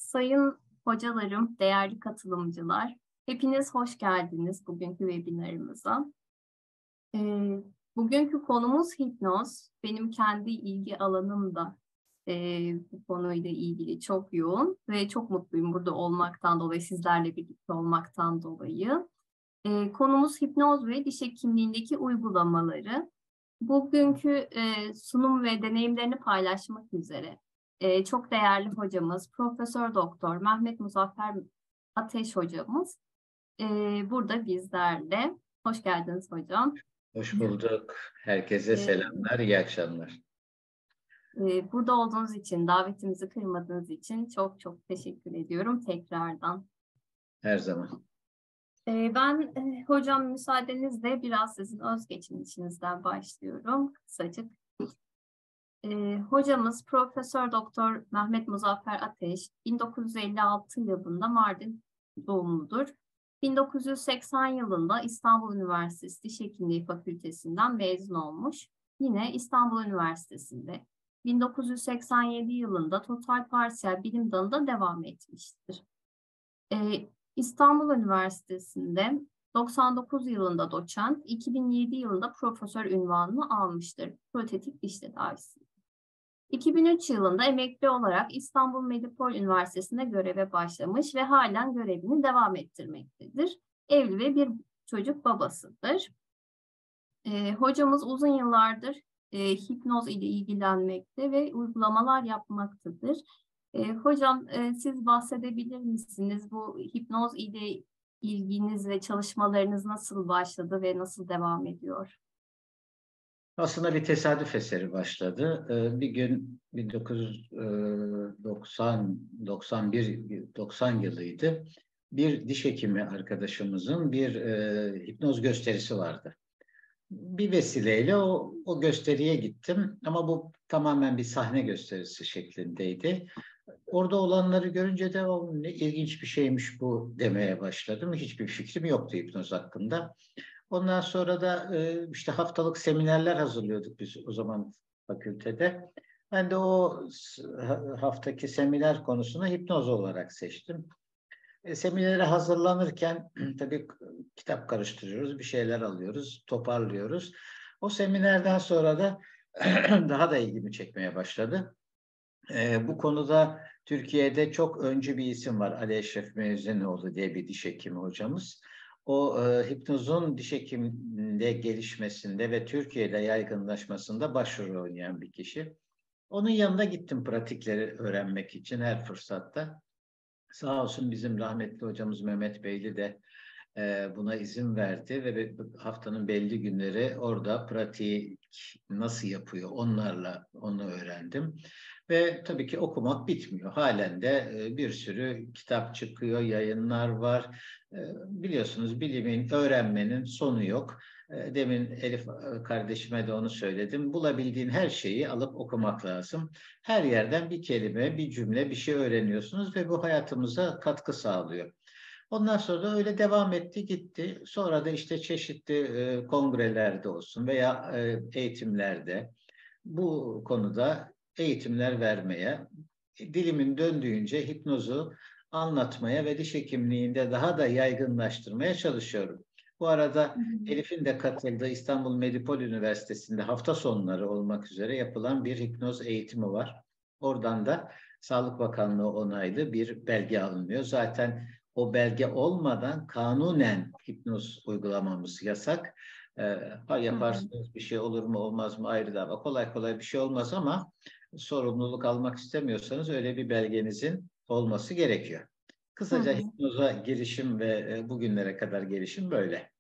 Sayın hocalarım, değerli katılımcılar, hepiniz hoş geldiniz bugünkü webinarımıza. Ee, Bugünkü konumuz hipnoz. Benim kendi ilgi alanım da bu konuyla ilgili çok yoğun ve çok mutluyum burada olmaktan dolayı, sizlerle birlikte olmaktan dolayı. Konumuz hipnoz ve diş hekimliğindeki uygulamaları. Bugünkü sunum ve deneyimlerini paylaşmak üzere çok değerli hocamız Profesör Doktor Mehmet Muzaffer Ateş hocamız e, burada bizlerle. Hoş geldiniz hocam. Hoş bulduk. Herkese E, selamlar, iyi akşamlar. Burada olduğunuz için, davetimizi kırmadığınız için çok çok teşekkür ediyorum tekrardan. Her zaman. Ben hocam müsaadenizle biraz sizin özgeçmişinizden başlıyorum kısacık. Hocamız Profesör Doktor Mehmet Muzaffer Ateş 1956 yılında Mardin doğumludur. 1980 yılında İstanbul Üniversitesi Diş Hekimliği Fakültesinden mezun olmuş. Yine İstanbul Üniversitesi'nde 1987 yılında Total Parsiyel Bilim Dalı'nda devam etmiştir. İstanbul Üniversitesi'nde 99 yılında doçent, 2007 yılında profesör unvanını almıştır protetik diş tedavisi. 2003 yılında emekli olarak İstanbul Medipol Üniversitesi'nde göreve başlamış ve halen görevini devam ettirmektedir. Evli ve bir çocuk babasıdır. Hocamız uzun yıllardır hipnoz ile ilgilenmekte ve uygulamalar yapmaktadır. Hocam siz bahsedebilir misiniz? Bu hipnoz ile ilginiz ve çalışmalarınız nasıl başladı ve nasıl devam ediyor? Aslında bir tesadüf eseri başladı. Bir gün 1990, 90 yılıydı. Bir diş hekimi arkadaşımızın bir hipnoz gösterisi vardı. Bir vesileyle o gösteriye gittim ama bu tamamen bir sahne gösterisi şeklindeydi. Orada olanları görünce de ne ilginç bir şeymiş bu demeye başladım. Hiçbir fikrim yoktu hipnoz hakkında. Ondan sonra da işte haftalık seminerler hazırlıyorduk biz o zaman fakültede. Ben de o haftaki seminer konusunu hipnoz olarak seçtim. Seminere hazırlanırken tabii kitap karıştırıyoruz, bir şeyler alıyoruz, toparlıyoruz. O seminerden sonra da daha da ilgimi çekmeye başladı. Bu konuda Türkiye'de çok öncü bir isim var. Ali Eşref Müezzinoğlu diye bir diş hekimi hocamız. O hipnozun diş hekimliğinde gelişmesinde ve Türkiye'de yaygınlaşmasında başrol oynayan bir kişi. Onun yanına gittim pratikleri öğrenmek için her fırsatta. Sağ olsun bizim rahmetli hocamız Mehmet Beyli de buna izin verdi ve haftanın belli günleri orada pratik nasıl yapıyor onu öğrendim. Ve tabii ki okumak bitmiyor. Halen de bir sürü kitap çıkıyor, yayınlar var. Biliyorsunuz bilimin, öğrenmenin sonu yok. Demin Elif kardeşime de onu söyledim. Bulabildiğin her şeyi alıp okumak lazım. Her yerden bir kelime, bir cümle, bir şey öğreniyorsunuz ve bu hayatımıza katkı sağlıyor. Ondan sonra da öyle devam etti gitti. Sonra da işte çeşitli kongrelerde olsun veya eğitimlerde bu konuda eğitimler vermeye, dilimin döndüğünce hipnozu anlatmaya ve diş hekimliğinde daha da yaygınlaştırmaya çalışıyorum. Bu arada Elif'in de katıldığı İstanbul Medipol Üniversitesi'nde hafta sonları olmak üzere yapılan bir hipnoz eğitimi var. Oradan da Sağlık Bakanlığı onaylı bir belge alınıyor. Zaten o belge olmadan kanunen hipnoz uygulamamız yasak. Yaparsınız bir şey olur mu olmaz mı ayrı dava. Kolay kolay bir şey olmaz ama sorumluluk almak istemiyorsanız öyle bir belgenizin olması gerekiyor. Kısaca hipnoza girişim ve bugünlere kadar gelişim böyle.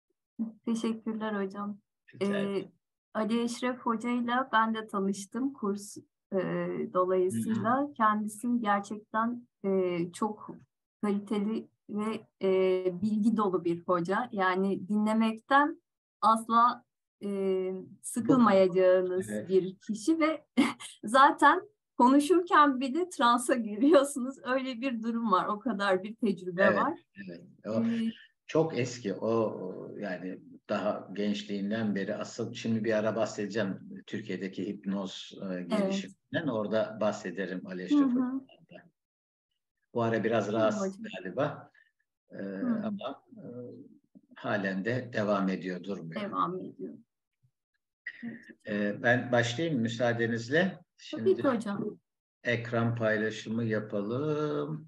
Teşekkürler hocam. Güzel. Ali Eşref Hoca'yla ben de tanıştım kurs e, Hı hı. dolayısıyla. Kendisi gerçekten çok kaliteli ve bilgi dolu bir hoca. Yani dinlemekten asla sıkılmayacağınız Evet. bir kişi ve zaten konuşurken bir de transa giriyorsunuz. Öyle bir durum var. O kadar bir tecrübe Evet, var. evet. E, O çok eski. Yani daha gençliğinden beri asıl şimdi bir ara bahsedeceğim Türkiye'deki hipnoz evet. gelişiminden. Orada bahsederim Ali Hı Eşref hı. Hoca'dan. Bu ara biraz rahatsız Hocam. galiba. Hı, Ama halen de devam ediyor, durmuyor. devam ediyor. Evet, hocam. Ben başlayayım müsaadenizle. Tabii Şimdi ki hocam. ekran paylaşımı yapalım.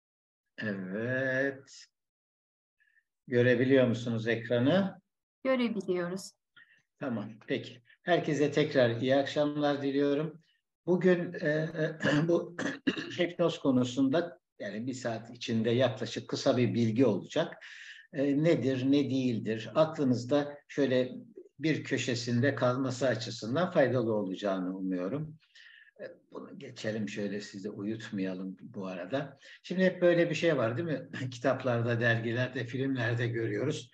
Evet. Görebiliyor musunuz ekranı? Görebiliyoruz. Tamam, peki. Herkese tekrar iyi akşamlar diliyorum. Bugün bu hipnoz konusunda yani bir saat içinde yaklaşık kısa bir bilgi olacak. Nedir, ne değildir? Aklınızda şöyle bir köşesinde kalması açısından faydalı olacağını umuyorum. Bunu geçelim, şöyle sizi uyutmayalım bu arada. Şimdi hep böyle bir şey var değil mi? Kitaplarda, dergilerde, filmlerde görüyoruz.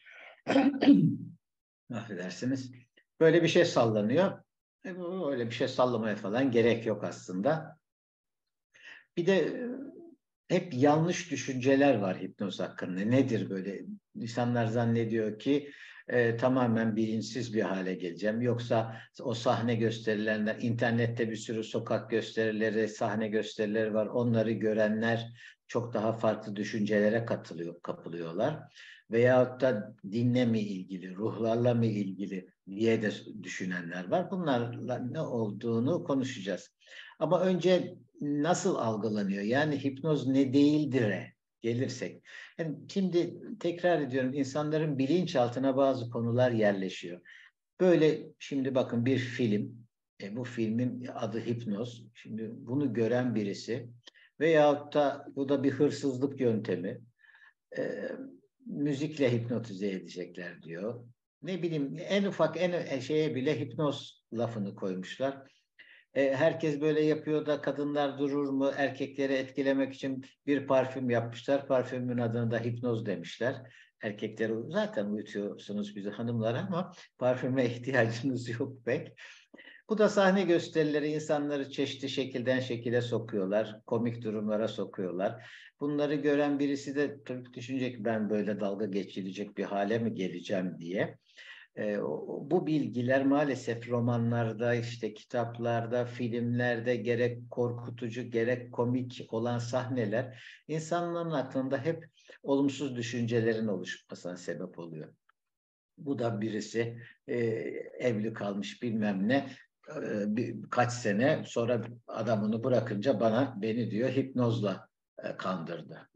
Affedersiniz. Böyle bir şey sallanıyor. Öyle bir şey sallamaya falan gerek yok aslında. Bir de hep yanlış düşünceler var hipnoz hakkında. Nedir böyle? İnsanlar zannediyor ki tamamen bilinçsiz bir hale geleceğim. Yoksa o sahne gösterilenler, internette bir sürü sokak gösterileri, sahne gösterileri var. Onları görenler çok daha farklı düşüncelere kapılıyorlar. Veyahut da dinle mi ilgili, ruhlarla mı ilgili diye de düşünenler var. Bunlarla ne olduğunu konuşacağız. Ama önce nasıl algılanıyor? Yani hipnoz ne değildir'e gelirsek. Yani şimdi tekrar ediyorum, insanların bilinçaltına bazı konular yerleşiyor. Böyle şimdi bakın bir film, bu filmin adı hipnoz. Şimdi bunu gören birisi veyahut da bu da bir hırsızlık yöntemi. e, Müzikle hipnotize edecekler diyor. Ne bileyim, en ufak en şeye bile hipnoz lafını koymuşlar. Herkes böyle yapıyor da kadınlar durur mu? Erkekleri etkilemek için bir parfüm yapmışlar. Parfümün adını da hipnoz demişler. Erkekleri zaten uyutuyorsunuz bizi hanımlar ama parfüme ihtiyacınız yok pek. Bu da sahne gösterileri, insanları çeşitli şekilden şekile sokuyorlar. Komik durumlara sokuyorlar. Bunları gören birisi de tabii düşünecek, ben böyle dalga geçilecek bir hale mi geleceğim diye. Bu bilgiler maalesef romanlarda, işte kitaplarda, filmlerde gerek korkutucu gerek komik olan sahneler insanların aklında hep olumsuz düşüncelerin oluşmasına sebep oluyor. Bu da birisi evli kalmış bilmem ne, birkaç sene sonra adamını bırakınca beni diyor hipnozla kandırdı.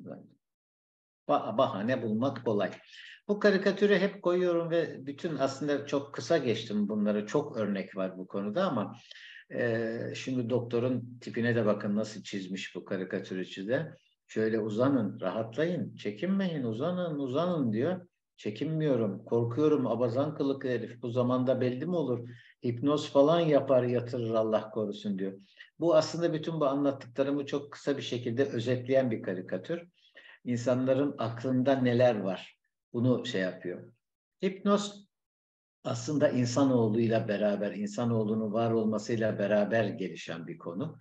Bahane bulmak kolay. Bu karikatürü hep koyuyorum ve bütün, aslında çok kısa geçtim bunları. Çok örnek var bu konuda ama şimdi doktorun tipine de bakın nasıl çizmiş bu karikatürcü de. Şöyle uzanın, rahatlayın, çekinmeyin, uzanın, uzanın diyor. Çekinmiyorum, korkuyorum, abazan kılıklı herif. Bu zamanda belli mi olur? Hipnoz falan yapar, yatırır Allah korusun diyor. Bu aslında bütün bu anlattıklarımı çok kısa bir şekilde özetleyen bir karikatür. İnsanların aklında neler var? Bunu şey yapıyor. Hipnoz aslında insanoğluyla beraber, insanoğlunun var olmasıyla beraber gelişen bir konu.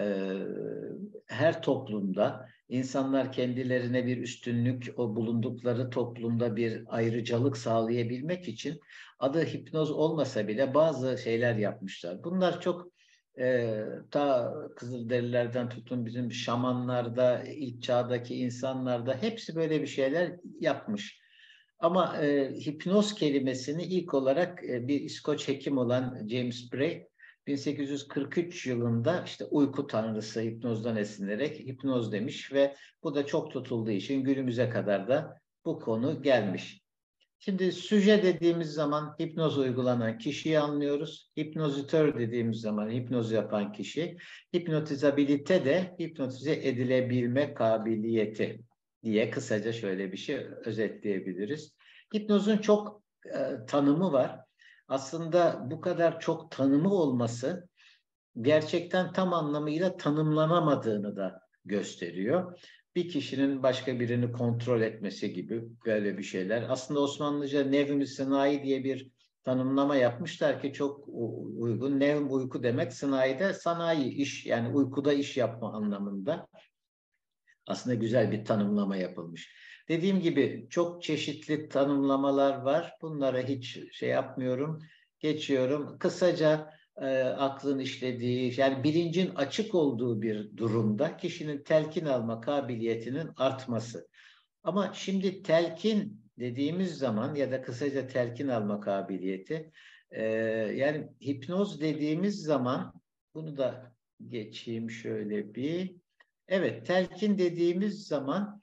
Her toplumda insanlar kendilerine bir üstünlük, o bulundukları toplumda bir ayrıcalık sağlayabilmek için adı hipnoz olmasa bile bazı şeyler yapmışlar. Bunlar çok ta Kızılderililerden tutun bizim şamanlarda, ilk çağdaki insanlarda hepsi böyle bir şeyler yapmış. Ama hipnoz kelimesini ilk olarak bir İskoç hekim olan James Bray 1843 yılında işte uyku tanrısı hipnozdan esinlenerek hipnoz demiş ve bu da çok tutulduğu için günümüze kadar da bu konu gelmiş. Şimdi süje dediğimiz zaman hipnoz uygulanan kişiyi anlıyoruz. Hipnozitör dediğimiz zaman hipnoz yapan kişi. Hipnotizabilite de hipnotize edilebilme kabiliyeti diye kısaca şöyle bir şey özetleyebiliriz. Hipnozun çok tanımı var. Aslında bu kadar çok tanımı olması gerçekten tam anlamıyla tanımlanamadığını da gösteriyor. Bir kişinin başka birini kontrol etmesi gibi böyle bir şeyler. Aslında Osmanlıca nevm-i sınai diye bir tanımlama yapmışlar ki çok uygun. Nevm uyku demek, sınai de sanayi, iş, yani uykuda iş yapma anlamında. Aslında güzel bir tanımlama yapılmış. Dediğim gibi çok çeşitli tanımlamalar var. Bunlara hiç şey yapmıyorum, geçiyorum. Kısaca aklın işlediği, yani bilincin açık olduğu bir durumda kişinin telkin alma kabiliyetinin artması. Ama şimdi telkin dediğimiz zaman ya da kısaca telkin alma kabiliyeti, yani hipnoz dediğimiz zaman, bunu da geçeyim şöyle bir. Evet, telkin dediğimiz zaman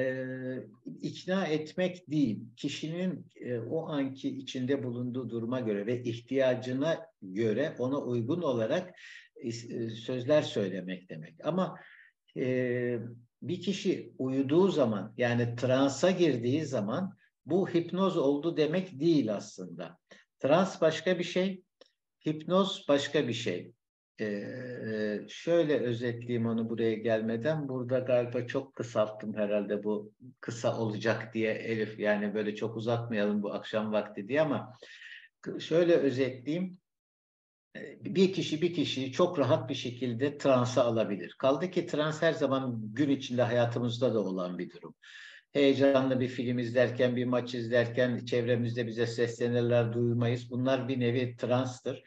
ikna etmek değil, kişinin o anki içinde bulunduğu duruma göre ve ihtiyacına göre ona uygun olarak sözler söylemek demek. Ama bir kişi uyuduğu zaman, yani transa girdiği zaman, bu hipnoz oldu demek değil aslında. Trans başka bir şey, hipnoz başka bir şey. Şöyle özetleyeyim onu buraya gelmeden. Burada galiba çok kısalttım herhalde, bu kısa olacak diye Elif. Yani böyle çok uzatmayalım bu akşam vakti diye, ama şöyle özetleyeyim. Bir kişiyi çok rahat bir şekilde transa alabilir. Kaldı ki trans her zaman gün içinde hayatımızda da olan bir durum. Heyecanlı bir film izlerken, bir maç izlerken çevremizde bize seslenirler, duymayız. Bunlar bir nevi transtır.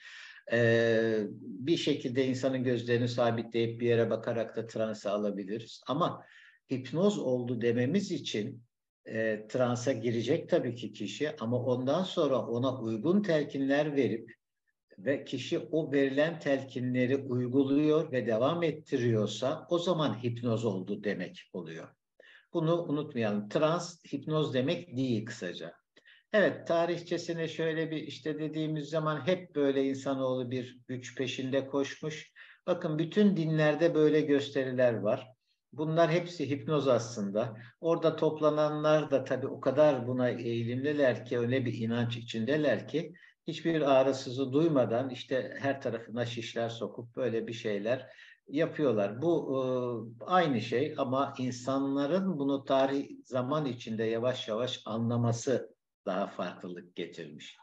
Bir şekilde insanın gözlerini sabitleyip bir yere bakarak da transa alabiliriz. Ama hipnoz oldu dememiz için transa girecek tabii ki kişi, ama ondan sonra ona uygun telkinler verip ve kişi o verilen telkinleri uyguluyor ve devam ettiriyorsa, o zaman hipnoz oldu demek oluyor. Bunu unutmayalım. Trans hipnoz demek değil kısaca. Evet, tarihçesine şöyle bir işte dediğimiz zaman hep böyle insanoğlu bir güç peşinde koşmuş. Bakın, bütün dinlerde böyle gösteriler var. Bunlar hepsi hipnoz aslında. Orada toplananlar da tabii o kadar buna eğilimliler ki, öyle bir inanç içindeler ki, hiçbir ağrısızı duymadan işte her tarafına şişler sokup böyle bir şeyler yapıyorlar. Bu aynı şey, ama insanların bunu tarih zaman içinde yavaş yavaş anlaması daha farklılık getirmiş.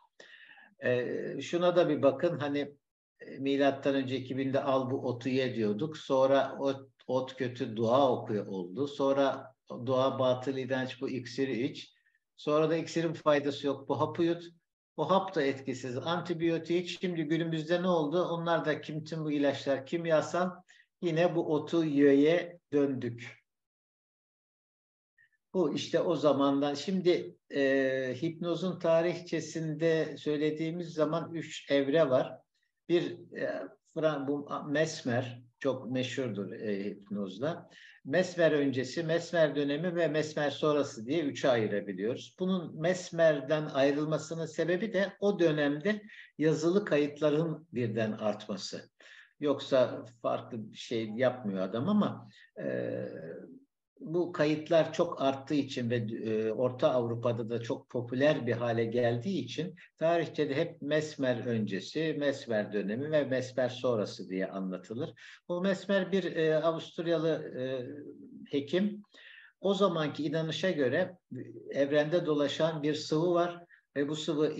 Şuna da bir bakın, hani milattan önce 2000'de al bu otu ye diyorduk. Sonra ot kötü, dua okuyor oldu. Sonra dua batıl, iğrenç, bu iksiri iç. Sonra da iksirin faydası yok, bu hapı yut. O hap da etkisiz, antibiyotik. Şimdi günümüzde ne oldu? Onlar da tüm bu ilaçlar kimyasal. Yine bu otu yöye döndük. Bu işte o zamandan. Şimdi hipnozun tarihçesinde söylediğimiz zaman 3 evre var. Bir, bu Mesmer çok meşhurdur hipnozda. Mesmer öncesi, Mesmer dönemi ve Mesmer sonrası diye 3'e ayırabiliyoruz. Bunun Mesmer'den ayrılmasının sebebi de o dönemde yazılı kayıtların birden artması. Yoksa farklı bir şey yapmıyor adam, ama bu kayıtlar çok arttığı için ve Orta Avrupa'da da çok popüler bir hale geldiği için tarihçede hep Mesmer öncesi, Mesmer dönemi ve Mesmer sonrası diye anlatılır. Bu Mesmer bir Avusturyalı hekim. O zamanki inanışa göre evrende dolaşan bir sıvı var ve bu sıvı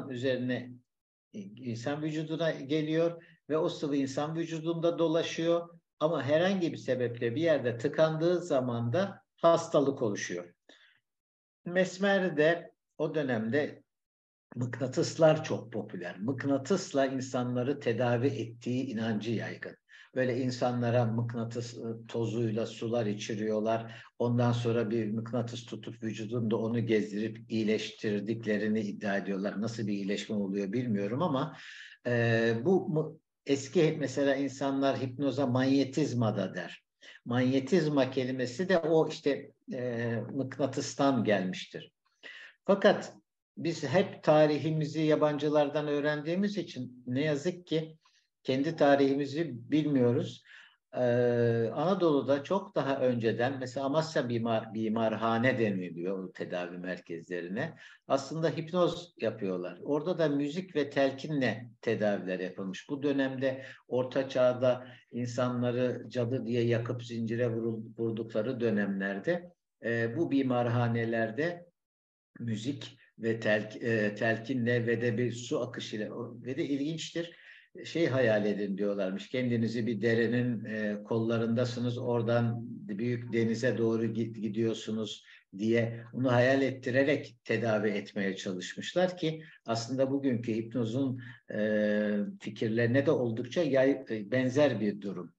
insan vücuduna geliyor ve o sıvı insan vücudunda dolaşıyor. Ama herhangi bir sebeple bir yerde tıkandığı zaman da hastalık oluşuyor. Mesmer'de o dönemde mıknatıslar çok popüler. Mıknatısla insanları tedavi ettiği inancı yaygın. Böyle insanlara mıknatıs tozuyla sular içiriyorlar. Ondan sonra bir mıknatıs tutup vücudunda onu gezdirip iyileştirdiklerini iddia ediyorlar. Nasıl bir iyileşme oluyor bilmiyorum, ama bu eski mesela insanlar hipnoza manyetizma da der. Manyetizma kelimesi de o işte mıknatıstan gelmiştir. Fakat biz hep tarihimizi yabancılardan öğrendiğimiz için ne yazık ki kendi tarihimizi bilmiyoruz. Anadolu'da çok daha önceden mesela Amasya Bimarhane deniliyor o tedavi merkezlerine. Aslında hipnoz yapıyorlar. Orada da müzik ve telkinle tedaviler yapılmış. Bu dönemde Orta Çağ'da insanları cadı diye yakıp zincire vurdukları dönemlerde bu bimarhanelerde müzik ve telkinle ve de bir su akışıyla, ve de ilginçtir. şey hayal edin diyorlarmış. Kendinizi bir derenin kollarındasınız. Oradan büyük denize doğru gidiyorsunuz diye onu hayal ettirerek tedavi etmeye çalışmışlar ki aslında bugünkü hipnozun fikirlerine de oldukça benzer bir durum.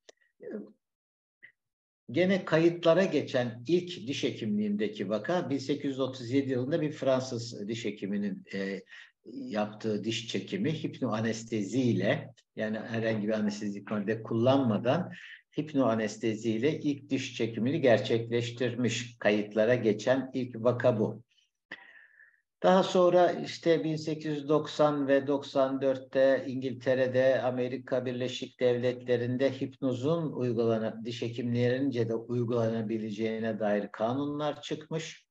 Gene kayıtlara geçen ilk diş hekimliğindeki vaka 1837 yılında bir Fransız diş hekiminin yaptığı diş çekimi hipnoanesteziyle, yani herhangi bir anestezik madde kullanmadan hipnoanesteziyle ilk diş çekimini gerçekleştirmiş. Kayıtlara geçen ilk vaka bu. Daha sonra işte 1890 ve 94'te İngiltere'de, Amerika Birleşik Devletleri'nde hipnozun diş hekimlerince de uygulanabileceğine dair kanunlar çıkmış.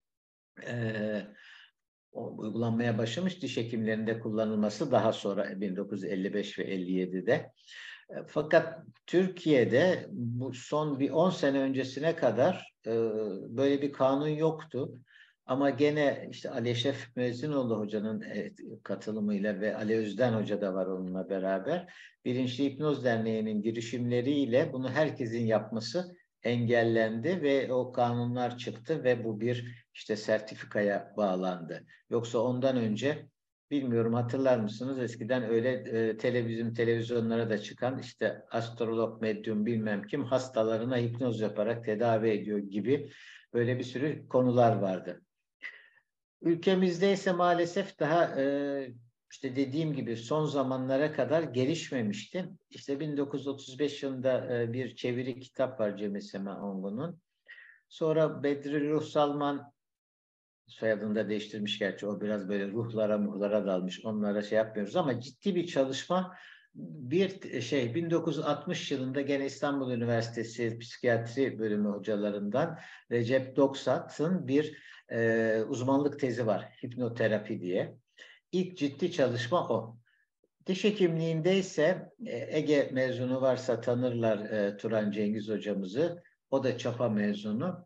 Uygulanmaya başlamış, diş hekimlerinde kullanılması daha sonra 1955 ve 57'de. Fakat Türkiye'de bu son bir 10 sene öncesine kadar böyle bir kanun yoktu. Ama gene işte Ali Eşref Müezzinoğlu Hoca'nın katılımıyla ve Ali Özden Hoca da var onunla beraber Bilinçli Hipnoz Derneği'nin girişimleriyle bunu herkesin yapması engellendi ve o kanunlar çıktı ve bu bir işte sertifikaya bağlandı. Yoksa ondan önce bilmiyorum, hatırlar mısınız? Eskiden öyle televizyonlara da çıkan işte astrolog, medyum bilmem kim hastalarına hipnoz yaparak tedavi ediyor gibi böyle bir sürü konular vardı. Ülkemizde ise maalesef daha işte dediğim gibi son zamanlara kadar gelişmemişti. İşte 1935 yılında bir çeviri kitap var Cem Semeongu'nun. Sonra Bedri Ruh Salman, soyadını da değiştirmiş gerçi, o biraz böyle ruhlara dalmış, onlara şey yapmıyoruz ama ciddi bir çalışma. 1960 yılında gene İstanbul Üniversitesi Psikiyatri Bölümü hocalarından Recep Doksat'ın bir uzmanlık tezi var, hipnoterapi diye. İlk ciddi çalışma o. Diş hekimliğinde ise Ege mezunu varsa tanırlar Turan Cengiz hocamızı. O da Çapa mezunu.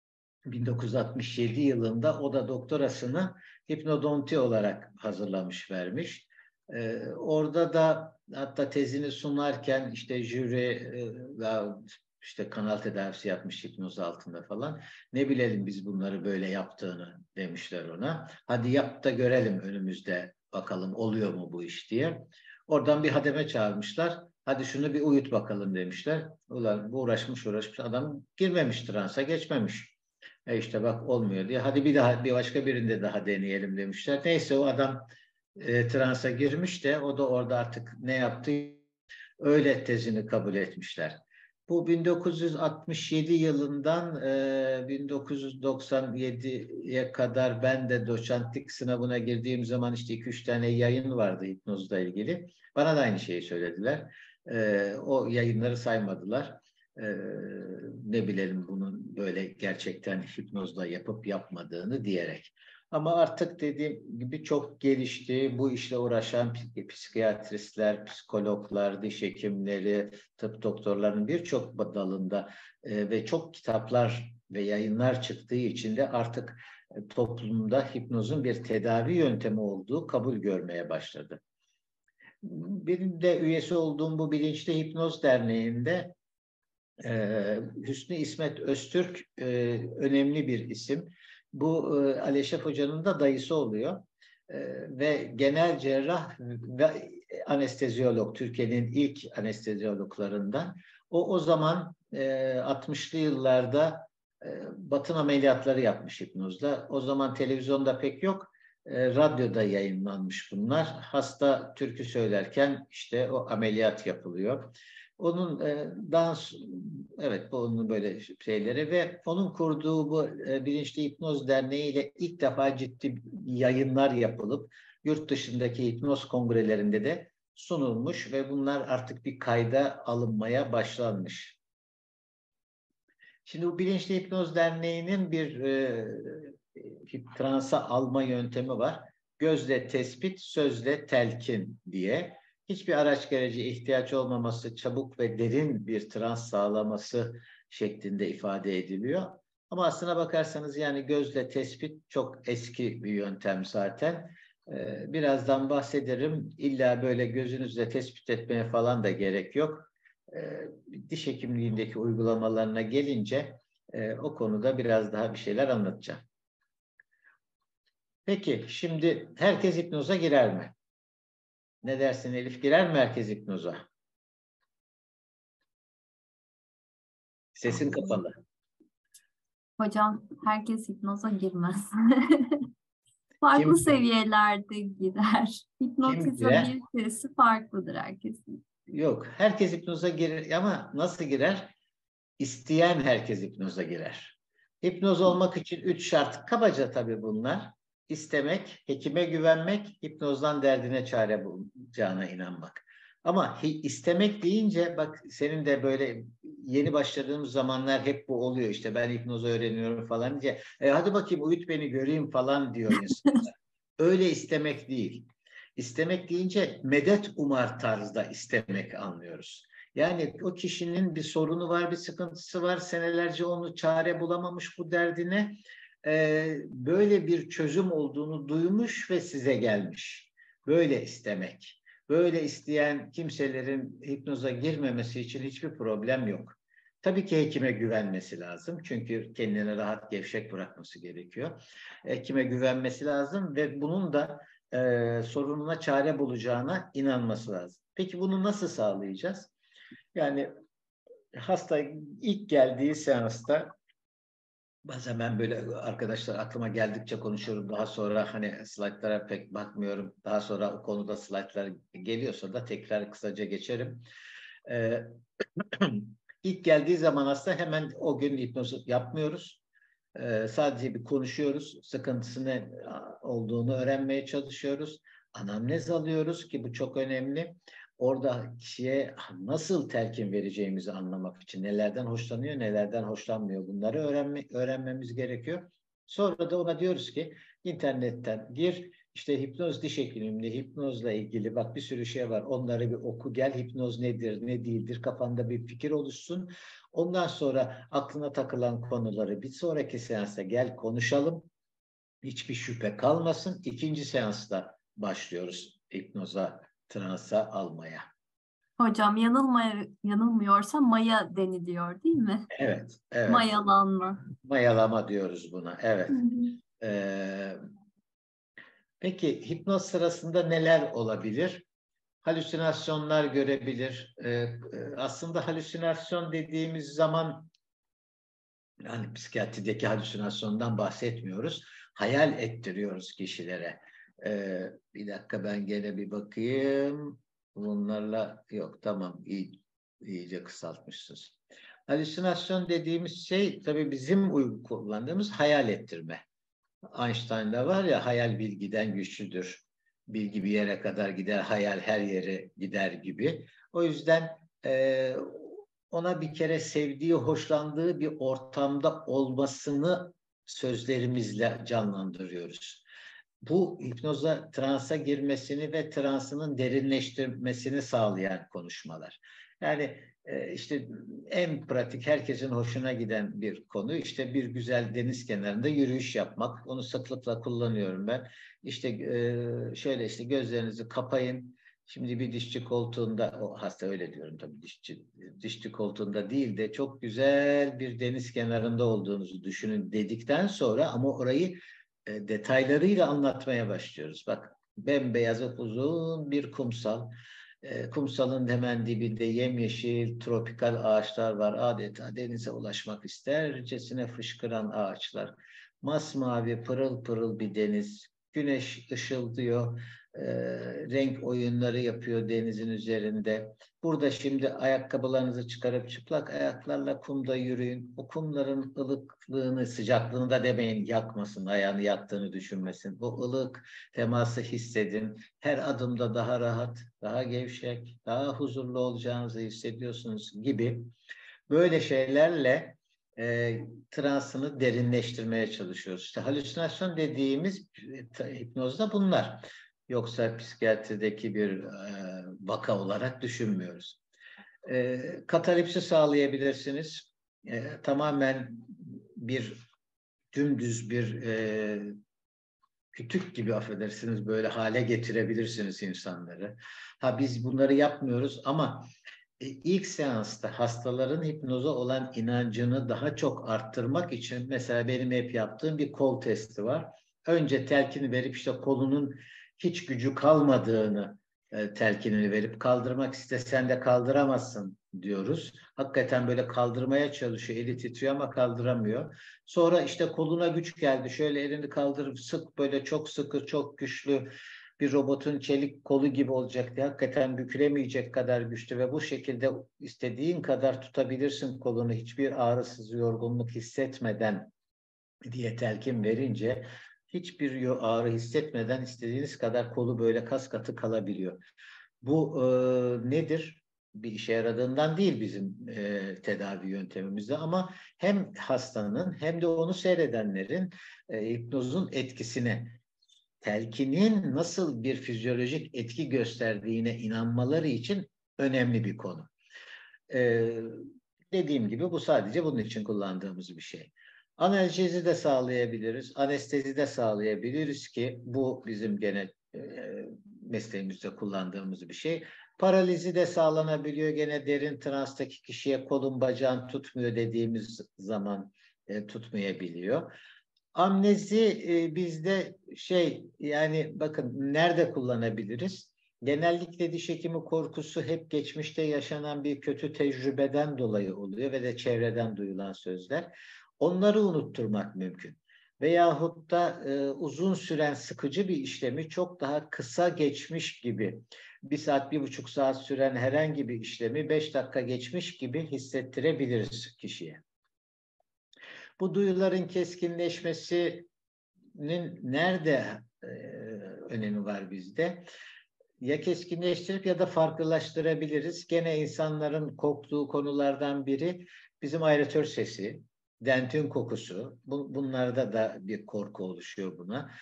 1967 yılında o da doktorasını hipnodonti olarak hazırlamış vermiş. Orada da hatta tezini sunarken işte jüri işte kanal tedavisi yapmış hipnoz altında falan. Ne bilelim biz bunları böyle yaptığını demişler ona. Hadi yap da görelim önümüzde, bakalım oluyor mu bu iş diye. Oradan bir hademe çağırmışlar. Hadi şunu bir uyut bakalım demişler. Ulan bu uğraşmış adam girmemiş, transa geçmemiş. İşte bak olmuyor diye. Hadi bir başka birinde daha deneyelim demişler. Neyse o adam transa girmiş de o da orada artık ne yaptı? Öyle tezini kabul etmişler. Bu 1967 yılından 1997'ye kadar ben de doçentlik sınavına girdiğim zaman işte 2-3 tane yayın vardı hipnozla ilgili. Bana da aynı şeyi söylediler. O yayınları saymadılar. Ne bilelim bunun böyle gerçekten hipnozla yapıp yapmadığını diyerek. Ama artık dediğim gibi çok gelişti. Bu işle uğraşan psikiyatristler, psikologlar, diş hekimleri, tıp doktorlarının birçok dalında ve çok kitaplar ve yayınlar çıktığı için de artık toplumda hipnozun bir tedavi yöntemi olduğu kabul görmeye başladı. Benim de üyesi olduğum bu Bilinçli Hipnoz Derneği'nde Hüsnü İsmet Öztürk önemli bir isim. Bu Ali Eşref Hoca'nın da dayısı oluyor. Ve genel cerrah ve anesteziyolog, Türkiye'nin ilk anesteziyologlarından. O zaman 60'lı yıllarda batın ameliyatları yapmış hipnozla. O zaman televizyonda pek yok. Radyoda yayınlanmış bunlar. Hasta türkü söylerken işte o ameliyat yapılıyor. Onun evet bu onun böyle şeyleri ve onun kurduğu bu Bilinçli Hipnoz Derneği ile ilk defa ciddi yayınlar yapılıp yurt dışındaki hipnoz kongrelerinde de sunulmuş ve bunlar artık bir kayda alınmaya başlanmış. Şimdi bu Bilinçli Hipnoz Derneği'nin bir transa alma yöntemi var. Gözle tespit, sözle telkin diye. Hiçbir araç gereci ihtiyaç olmaması, çabuk ve derin bir trans sağlaması şeklinde ifade ediliyor. Ama aslına bakarsanız yani gözle tespit çok eski bir yöntem zaten. Birazdan bahsederim. İlla böyle gözünüzle tespit etmeye falan da gerek yok. Diş hekimliğindeki uygulamalarına gelince o konuda biraz daha bir şeyler anlatacağım. Peki, şimdi herkes hipnoza girer mi? Ne dersin Elif, girer mi herkes hipnoza? Sesin kapalı. Hocam herkes hipnoza girmez. Kim Farklı seviyelerde girer. kim girer? Hipnotizabilitesi farklıdır herkesin. Yok. Herkes hipnoza girer ama nasıl girer? İsteyen herkes hipnoza girer. Hipnoz olmak için 3 şart. Kabaca tabii bunlar. İstemek, hekime güvenmek, hipnozdan derdine çare bulacağına inanmak. Ama istemek deyince bak, senin de böyle yeni başladığımız zamanlar hep bu oluyor. İşte ben hipnoz öğreniyorum falan diye. Hadi bakayım uyut beni göreyim falan diyor insanlar. Öyle istemek değil. İstemek deyince medet umar tarzda istemek anlıyoruz. Yani o kişinin bir sorunu var, bir sıkıntısı var. Senelerce onu çare bulamamış bu derdine. Böyle bir çözüm olduğunu duymuş ve size gelmiş. Böyle istemek. Böyle isteyen kimselerin hipnoza girmemesi için hiçbir problem yok. Tabii ki hekime güvenmesi lazım. Çünkü kendini rahat, gevşek bırakması gerekiyor. Hekime güvenmesi lazım ve bunun da sorununa çare bulacağına inanması lazım. Peki bunu nasıl sağlayacağız? Yani hasta ilk geldiği seansta bazen ben böyle arkadaşlar aklıma geldikçe konuşuyorum. Daha sonra hani slaytlara pek bakmıyorum. Daha sonra o konuda slaytlar geliyorsa da tekrar kısaca geçerim. Ee, ilk geldiği zaman hasta hemen o gün hipnoz yapmıyoruz. Sadece bir konuşuyoruz. Sıkıntısı ne olduğunu öğrenmeye çalışıyoruz. Anamnez alıyoruz ki bu çok önemli. Orada kişiye nasıl telkin vereceğimizi anlamak için nelerden hoşlanıyor, nelerden hoşlanmıyor bunları öğrenmemiz gerekiyor. Sonra da ona diyoruz ki internetten gir, işte hipnoz diş hekimliğinde hipnozla ilgili bak bir sürü şey var. Onları bir oku gel, hipnoz nedir, ne değildir, kafanda bir fikir oluşsun. Ondan sonra aklına takılan konuları bir sonraki seansta gel konuşalım. Hiçbir şüphe kalmasın. İkinci seansta başlıyoruz hipnoza, transa almaya. Hocam yanılmıyorsa maya deniliyor değil mi? Evet, evet. Mayalanma. Mayalama diyoruz buna. Hı Evet. hı. Ee, peki hipnoz sırasında neler olabilir? Halüsinasyonlar görebilir. Aslında halüsinasyon dediğimiz zaman yani psikiyatrideki halüsinasyondan bahsetmiyoruz. Hayal ettiriyoruz kişilere. Bir dakika ben gene bir bakayım. Bunlarla yok tamam iyice kısaltmışsınız. Halüsinasyon dediğimiz şey tabii bizim kullandığımız hayal ettirme. Einstein'da var ya hayal bilgiden güçlüdür. Bilgi bir yere kadar gider, hayal her yere gider gibi. O yüzden ona bir kere sevdiği, hoşlandığı bir ortamda olmasını sözlerimizle canlandırıyoruz. Bu hipnoza, transa girmesini ve transının derinleştirmesini sağlayan konuşmalar. Yani işte en pratik, herkesin hoşuna giden bir konu işte bir güzel deniz kenarında yürüyüş yapmak. Onu sıklıkla kullanıyorum ben. İşte şöyle işte gözlerinizi kapayın. Şimdi bir dişçi koltuğunda, o hasta öyle diyorum tabii dişçi koltuğunda değil de çok güzel bir deniz kenarında olduğunuzu düşünün dedikten sonra ama orayı detaylarıyla anlatmaya başlıyoruz. Bak bembeyaz uzun bir kumsal. Kumsalın hemen dibinde yemyeşil tropikal ağaçlar var. Adeta denize ulaşmak istercesine fışkıran ağaçlar. Masmavi pırıl pırıl bir deniz. Güneş ışıldıyor. Renk oyunları yapıyor denizin üzerinde. Burada şimdi ayakkabılarınızı çıkarıp çıplak ayaklarla kumda yürüyün. O kumların ılıklığını, sıcaklığını da demeyin yakmasın, ayağını yaktığını düşünmesin. O ılık teması hissedin. Her adımda daha rahat, daha gevşek, daha huzurlu olacağınızı hissediyorsunuz gibi. Böyle şeylerle transını derinleştirmeye çalışıyoruz. İşte halüsinasyon dediğimiz hipnozda bunlar. Yoksa psikiyatrideki bir vaka olarak düşünmüyoruz. Katalipsi sağlayabilirsiniz. Tamamen bir dümdüz bir kütük gibi, affedersiniz, böyle hale getirebilirsiniz insanları. Ha, biz bunları yapmıyoruz ama ilk seansta hastaların hipnoza olan inancını daha çok arttırmak için mesela benim hep yaptığım bir kol testi var. Önce telkini verip işte kolunun hiç gücü kalmadığını telkinini verip kaldırmak istesen de kaldıramazsın diyoruz. Hakikaten böyle kaldırmaya çalışıyor. Eli titriyor ama kaldıramıyor. Sonra işte koluna güç geldi. Şöyle elini kaldırıp sık, böyle çok sıkı, çok güçlü, bir robotun çelik kolu gibi olacak diye, hakikaten bükülemeyecek kadar güçlü ve bu şekilde istediğin kadar tutabilirsin kolunu hiçbir ağrısız, yorgunluk hissetmeden diye telkin verince hiçbir ağrı hissetmeden istediğiniz kadar kolu böyle kas katı kalabiliyor. Bu nedir? Bir işe yaradığından değil bizim tedavi yöntemimizde ama hem hastanın hem de onu seyredenlerin hipnozun etkisine, telkinin nasıl bir fizyolojik etki gösterdiğine inanmaları için önemli bir konu. Dediğim gibi bu sadece bunun için kullandığımız bir şey. Analjezi de sağlayabiliriz, anestezi de sağlayabiliriz ki bu bizim gene mesleğimizde kullandığımız bir şey. Paralizi de sağlanabiliyor. Gene derin transtaki kişiye kolun bacağın tutmuyor dediğimiz zaman tutmayabiliyor. Amnezi bizde yani bakın nerede kullanabiliriz? Genellikle diş hekimi korkusu hep geçmişte yaşanan bir kötü tecrübeden dolayı oluyor ve de çevreden duyulan sözler. Onları unutturmak mümkün. Veyahut da uzun süren sıkıcı bir işlemi çok daha kısa geçmiş gibi, 1 saat, 1,5 saat süren herhangi bir işlemi 5 dakika geçmiş gibi hissettirebiliriz kişiye. Bu duyuların keskinleşmesinin nerede önemi var bizde? Ya keskinleştirip ya da farklılaştırabiliriz. Gene insanların korktuğu konulardan biri bizim aeratör sesi, dentin kokusu. Bunlarda da bir korku oluşuyor buna.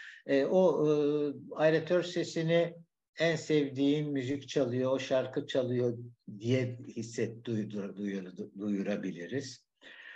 Aeratör sesini en sevdiğin müzik çalıyor, o şarkı çalıyor diye duyurabiliriz.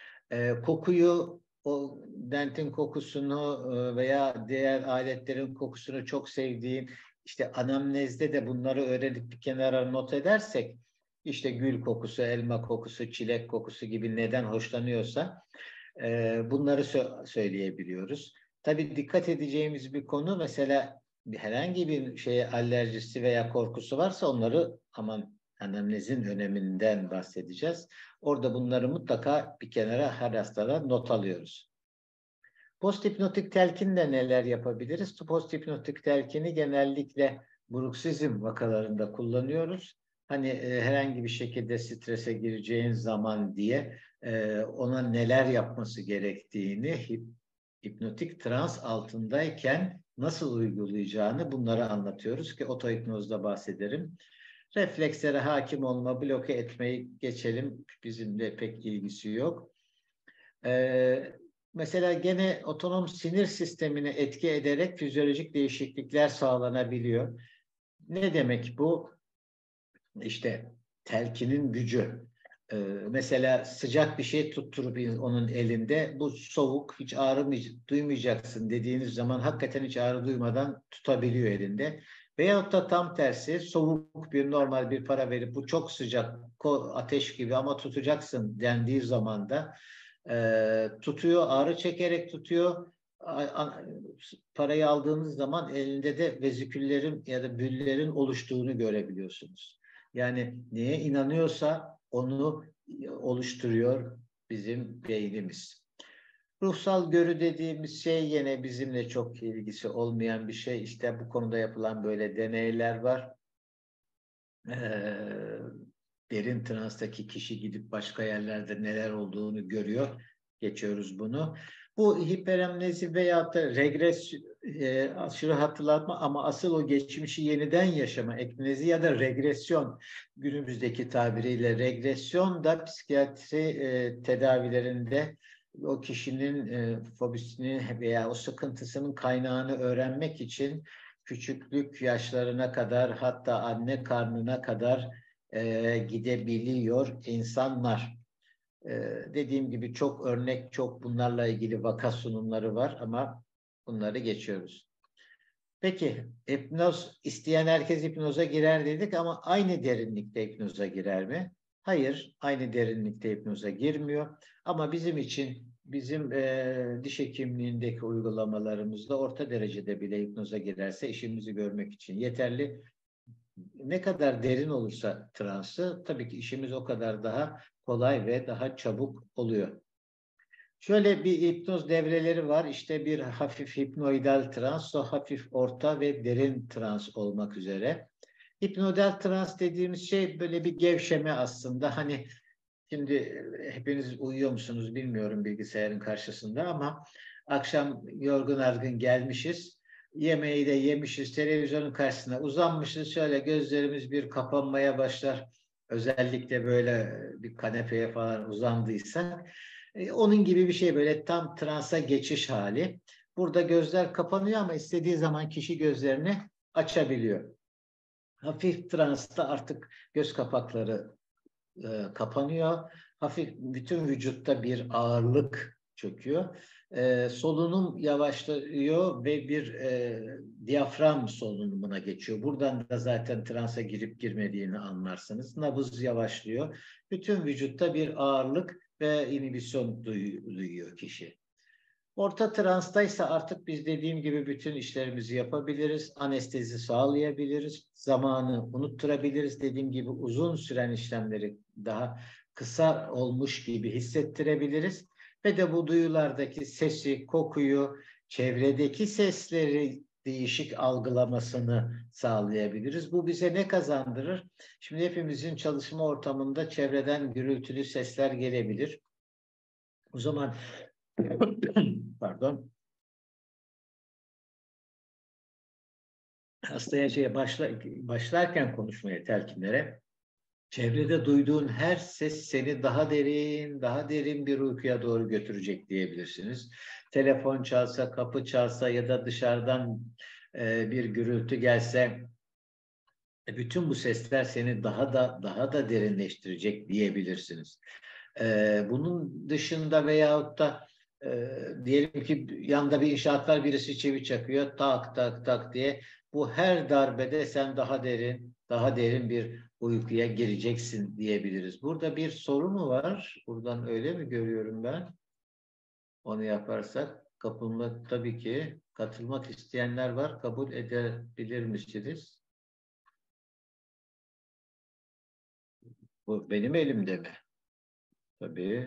Kokuyu, o dentin kokusunu veya diğer aletlerin kokusunu çok sevdiğin, işte anamnezde de bunları öğrenip bir kenara not edersek, işte gül kokusu, elma kokusu, çilek kokusu gibi neden hoşlanıyorsa bunları söyleyebiliyoruz. Tabii dikkat edeceğimiz bir konu, mesela herhangi bir şeye alerjisi veya korkusu varsa onları, aman, anamnezin öneminden bahsedeceğiz. Orada bunları mutlaka bir kenara, her hastada not alıyoruz. Posthipnotik telkinle neler yapabiliriz? Posthipnotik telkini genellikle bruksizm vakalarında kullanıyoruz. Hani herhangi bir şekilde strese gireceğin zaman diye ona neler yapması gerektiğini, hipnotik trans altındayken nasıl uygulayacağını, bunları anlatıyoruz ki otohipnozda bahsederim. Reflekslere hakim olma, bloke etmeyi geçelim. Bizimle pek ilgisi yok. Mesela gene otonom sinir sistemine etki ederek fizyolojik değişiklikler sağlanabiliyor. Ne demek bu? İşte telkinin gücü. Mesela sıcak bir şey tutturup onun elinde, bu soğuk, hiç ağrı duymayacaksın dediğiniz zaman hakikaten hiç ağrı duymadan tutabiliyor elinde. Veyahut da tam tersi, soğuk bir, normal bir para verip bu çok sıcak, ateş gibi ama tutacaksın dendiği zaman da tutuyor, ağrı çekerek tutuyor. Parayı aldığınız zaman elinde de veziküllerin ya da büllerin oluştuğunu görebiliyorsunuz. Yani neye inanıyorsa onu oluşturuyor bizim beynimiz. Ruhsal görü dediğimiz şey yine bizimle çok ilgisi olmayan bir şey. İşte bu konuda yapılan böyle deneyler var. Derin transtaki kişi gidip başka yerlerde neler olduğunu görüyor. Geçiyoruz bunu. Bu hiperemnezi veyahut da regres, aşırı hatırlatma ama asıl o geçmişi yeniden yaşama, eknezi ya da regresyon, günümüzdeki tabiriyle regresyon da psikiyatri tedavilerinde o kişinin fobisini veya o sıkıntısının kaynağını öğrenmek için küçüklük yaşlarına kadar, hatta anne karnına kadar gidebiliyor insanlar. Dediğim gibi çok örnek, çok bunlarla ilgili vaka sunumları var ama bunları geçiyoruz. Peki, hipnoz isteyen herkes hipnoza girer dedik ama aynı derinlikte hipnoza girer mi? Hayır, aynı derinlikte hipnoza girmiyor. Ama bizim için, bizim diş hekimliğindeki uygulamalarımızda orta derecede bile hipnoza girerse işimizi görmek için yeterli. Ne kadar derin olursa transı, tabii ki işimiz o kadar daha kolay ve daha çabuk oluyor. Şöyle bir hipnoz devreleri var. İşte bir hafif hipnoidal trans, o hafif orta ve derin trans olmak üzere. Hipnoidal trans dediğimiz şey böyle bir gevşeme aslında. Hani şimdi hepiniz uyuyor musunuz bilmiyorum bilgisayarın karşısında ama akşam yorgun argın gelmişiz. Yemeği de yemişiz, televizyonun karşısına uzanmışız. Şöyle gözlerimiz bir kapanmaya başlar. Özellikle böyle bir kanepeye falan uzandıysak. Onun gibi bir şey böyle tam transa geçiş hali. Burada gözler kapanıyor ama istediği zaman kişi gözlerini açabiliyor. Hafif transta artık göz kapakları kapanıyor. Hafif bütün vücutta bir ağırlık çöküyor. Solunum yavaşlıyor ve bir diyafram solunumuna geçiyor. Buradan da zaten transa girip girmediğini anlarsınız. Nabız yavaşlıyor. Bütün vücutta bir ağırlık ve inhibisyon duyuyor kişi. Orta transtaysa artık biz dediğim gibi bütün işlerimizi yapabiliriz. Anestezi sağlayabiliriz. Zamanı unutturabiliriz. Dediğim gibi uzun süren işlemleri daha kısa olmuş gibi hissettirebiliriz. Ve de bu duyulardaki sesi, kokuyu, çevredeki sesleri değişik algılamasını sağlayabiliriz. Bu bize ne kazandırır? Şimdi hepimizin çalışma ortamında çevreden gürültülü sesler gelebilir. O zaman pardon. Hastaya başlarken konuşmaya, telkinlere, çevrede duyduğun her ses seni daha derin bir uykuya doğru götürecek diyebilirsiniz. Telefon çalsa, kapı çalsa ya da dışarıdan bir gürültü gelse, bütün bu sesler seni daha da derinleştirecek diyebilirsiniz. Bunun dışında veyahut da diyelim ki yanda bir inşaat var, birisi çivi çakıyor, tak tak tak diye. Bu her darbede sen daha derin bir uykuya gireceksin diyebiliriz. Burada bir soru mu var? Buradan öyle mi görüyorum ben? Onu yaparsak tabii ki katılmak isteyenler var. Kabul edebilir misiniz? Bu benim elimde mi? Tabii.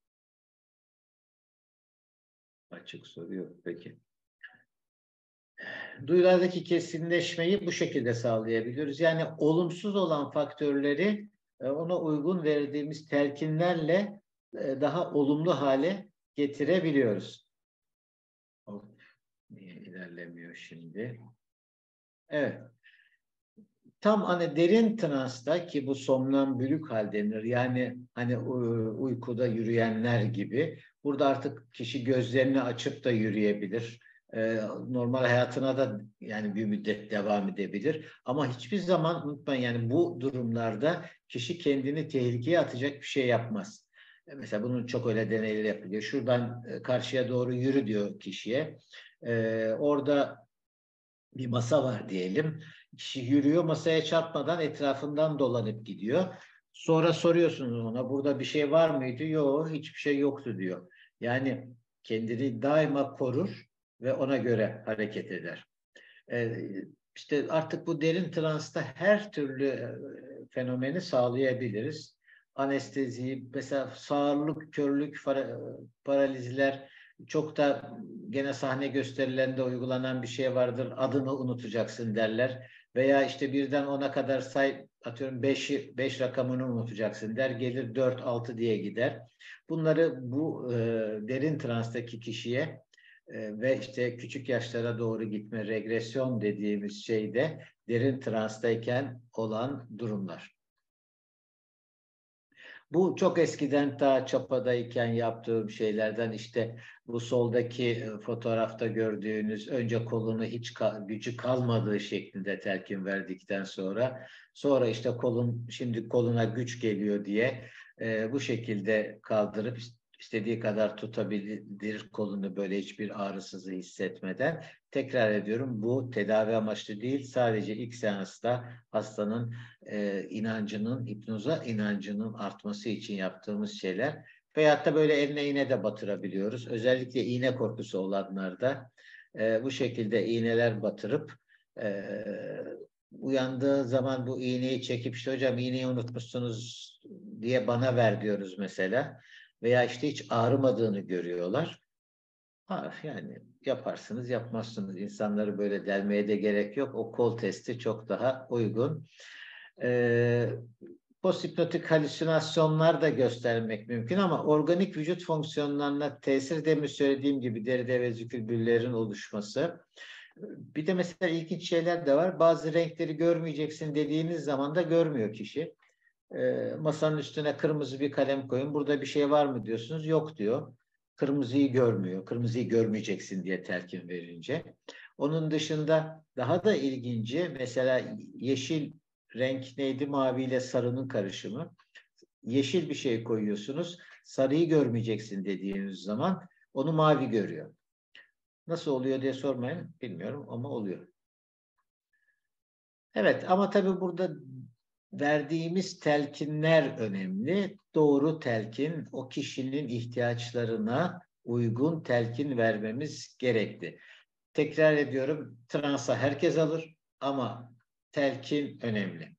Açık soru yok. Peki. Duyulardaki kesinleşmeyi bu şekilde sağlayabiliyoruz. Yani olumsuz olan faktörleri ona uygun verdiğimiz telkinlerle daha olumlu hale getirebiliyoruz. Of, niye ilerlemiyor şimdi? Evet. Tam hani derin transta ki bu somnambülük hal denir. Yani hani uykuda yürüyenler gibi. Burada artık kişi gözlerini açıp da yürüyebilir. Normal hayatına da yani bir müddet devam edebilir. Ama hiçbir zaman unutmayın yani bu durumlarda kişi kendini tehlikeye atacak bir şey yapmaz. Mesela bunun çok öyle deneyleri yapılıyor. Şuradan karşıya doğru yürü diyor kişiye. Orada bir masa var diyelim. Kişi yürüyor, masaya çarpmadan etrafından dolanıp gidiyor. Sonra soruyorsunuz ona, burada bir şey var mıydı? Yok, hiçbir şey yoktu diyor. Yani kendini daima korur ve ona göre hareket eder. Ee, işte artık bu derin transta her türlü fenomeni sağlayabiliriz. Anesteziyi, mesela sağırlık, körlük, paralizler çok da gene sahne gösterilerinde uygulanan bir şey vardır. Adını unutacaksın derler. Veya işte birden 10'a kadar say, atıyorum 5 rakamını unutacaksın der. Gelir 4, 6 diye gider. Bunları bu derin transtaki kişiye ve işte küçük yaşlara doğru gitme, regresyon dediğimiz şeyde derin transtayken olan durumlar. Bu çok eskiden ta Çapa'dayken yaptığım şeylerden işte bu soldaki fotoğrafta gördüğünüz önce kolunu hiç gücü kalmadığı şeklinde telkin verdikten sonra işte şimdi koluna güç geliyor diye bu şekilde kaldırıp istediği kadar tutabilir kolunu böyle hiçbir ağrısızlığı hissetmeden. Tekrar ediyorum, bu tedavi amaçlı değil. Sadece ilk seansta hastanın inancının, hipnoza inancının artması için yaptığımız şeyler. Veyahut da böyle eline iğne de batırabiliyoruz. Özellikle iğne korkusu olanlarda bu şekilde iğneler batırıp uyandığı zaman bu iğneyi çekip işte hocam iğneyi unutmuşsunuz diye bana ver diyoruz mesela. Veya işte hiç ağrımadığını görüyorlar. Ha, yani yaparsınız yapmazsınız. İnsanları böyle delmeye de gerek yok. O kol testi çok daha uygun. Posthipnotik halüsinasyonlar da göstermek mümkün ama organik vücut fonksiyonlarına tesir, demin söylediğim gibi deride vezikül büllerin oluşması. Bir de mesela ilginç şeyler de var. Bazı renkleri görmeyeceksin dediğiniz zaman da görmüyor kişi. Masanın üstüne kırmızı bir kalem koyun. Burada bir şey var mı diyorsunuz. Yok diyor. Kırmızıyı görmüyor. Kırmızıyı görmeyeceksin diye telkin verince. Onun dışında daha da ilginci mesela yeşil renk neydi? Mavi ile sarının karışımı. Yeşil bir şey koyuyorsunuz. Sarıyı görmeyeceksin dediğiniz zaman onu mavi görüyor. Nasıl oluyor diye sormayın. Bilmiyorum ama oluyor. Evet ama tabii burada verdiğimiz telkinler önemli. Doğru telkin, o kişinin ihtiyaçlarına uygun telkin vermemiz gerekli. Tekrar ediyorum, transa herkes alır ama telkin önemli.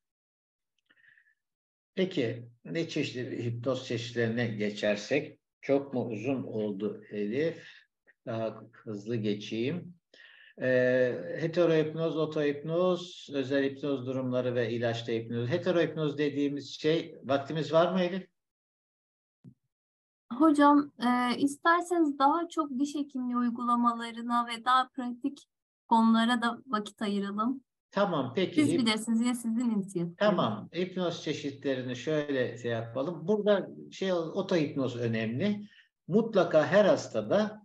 Peki ne çeşitli hipnoz çeşitlerine geçersek, çok mu uzun oldu Elif? Daha hızlı geçeyim. Heterohipnoz, otohipnoz, özel hipnoz durumları ve ilaçla hipnoz. Heterohipnoz dediğimiz şey, vaktimiz var mı Elif? Hocam, isterseniz daha çok diş hekimliği uygulamalarına ve daha pratik konulara da vakit ayıralım. Tamam, peki. Siz bilirsiniz, yine sizin inisiyatifiniz. Tamam, hipnoz çeşitlerini şöyle şey yapalım. Burada otohipnoz önemli. Mutlaka her hastada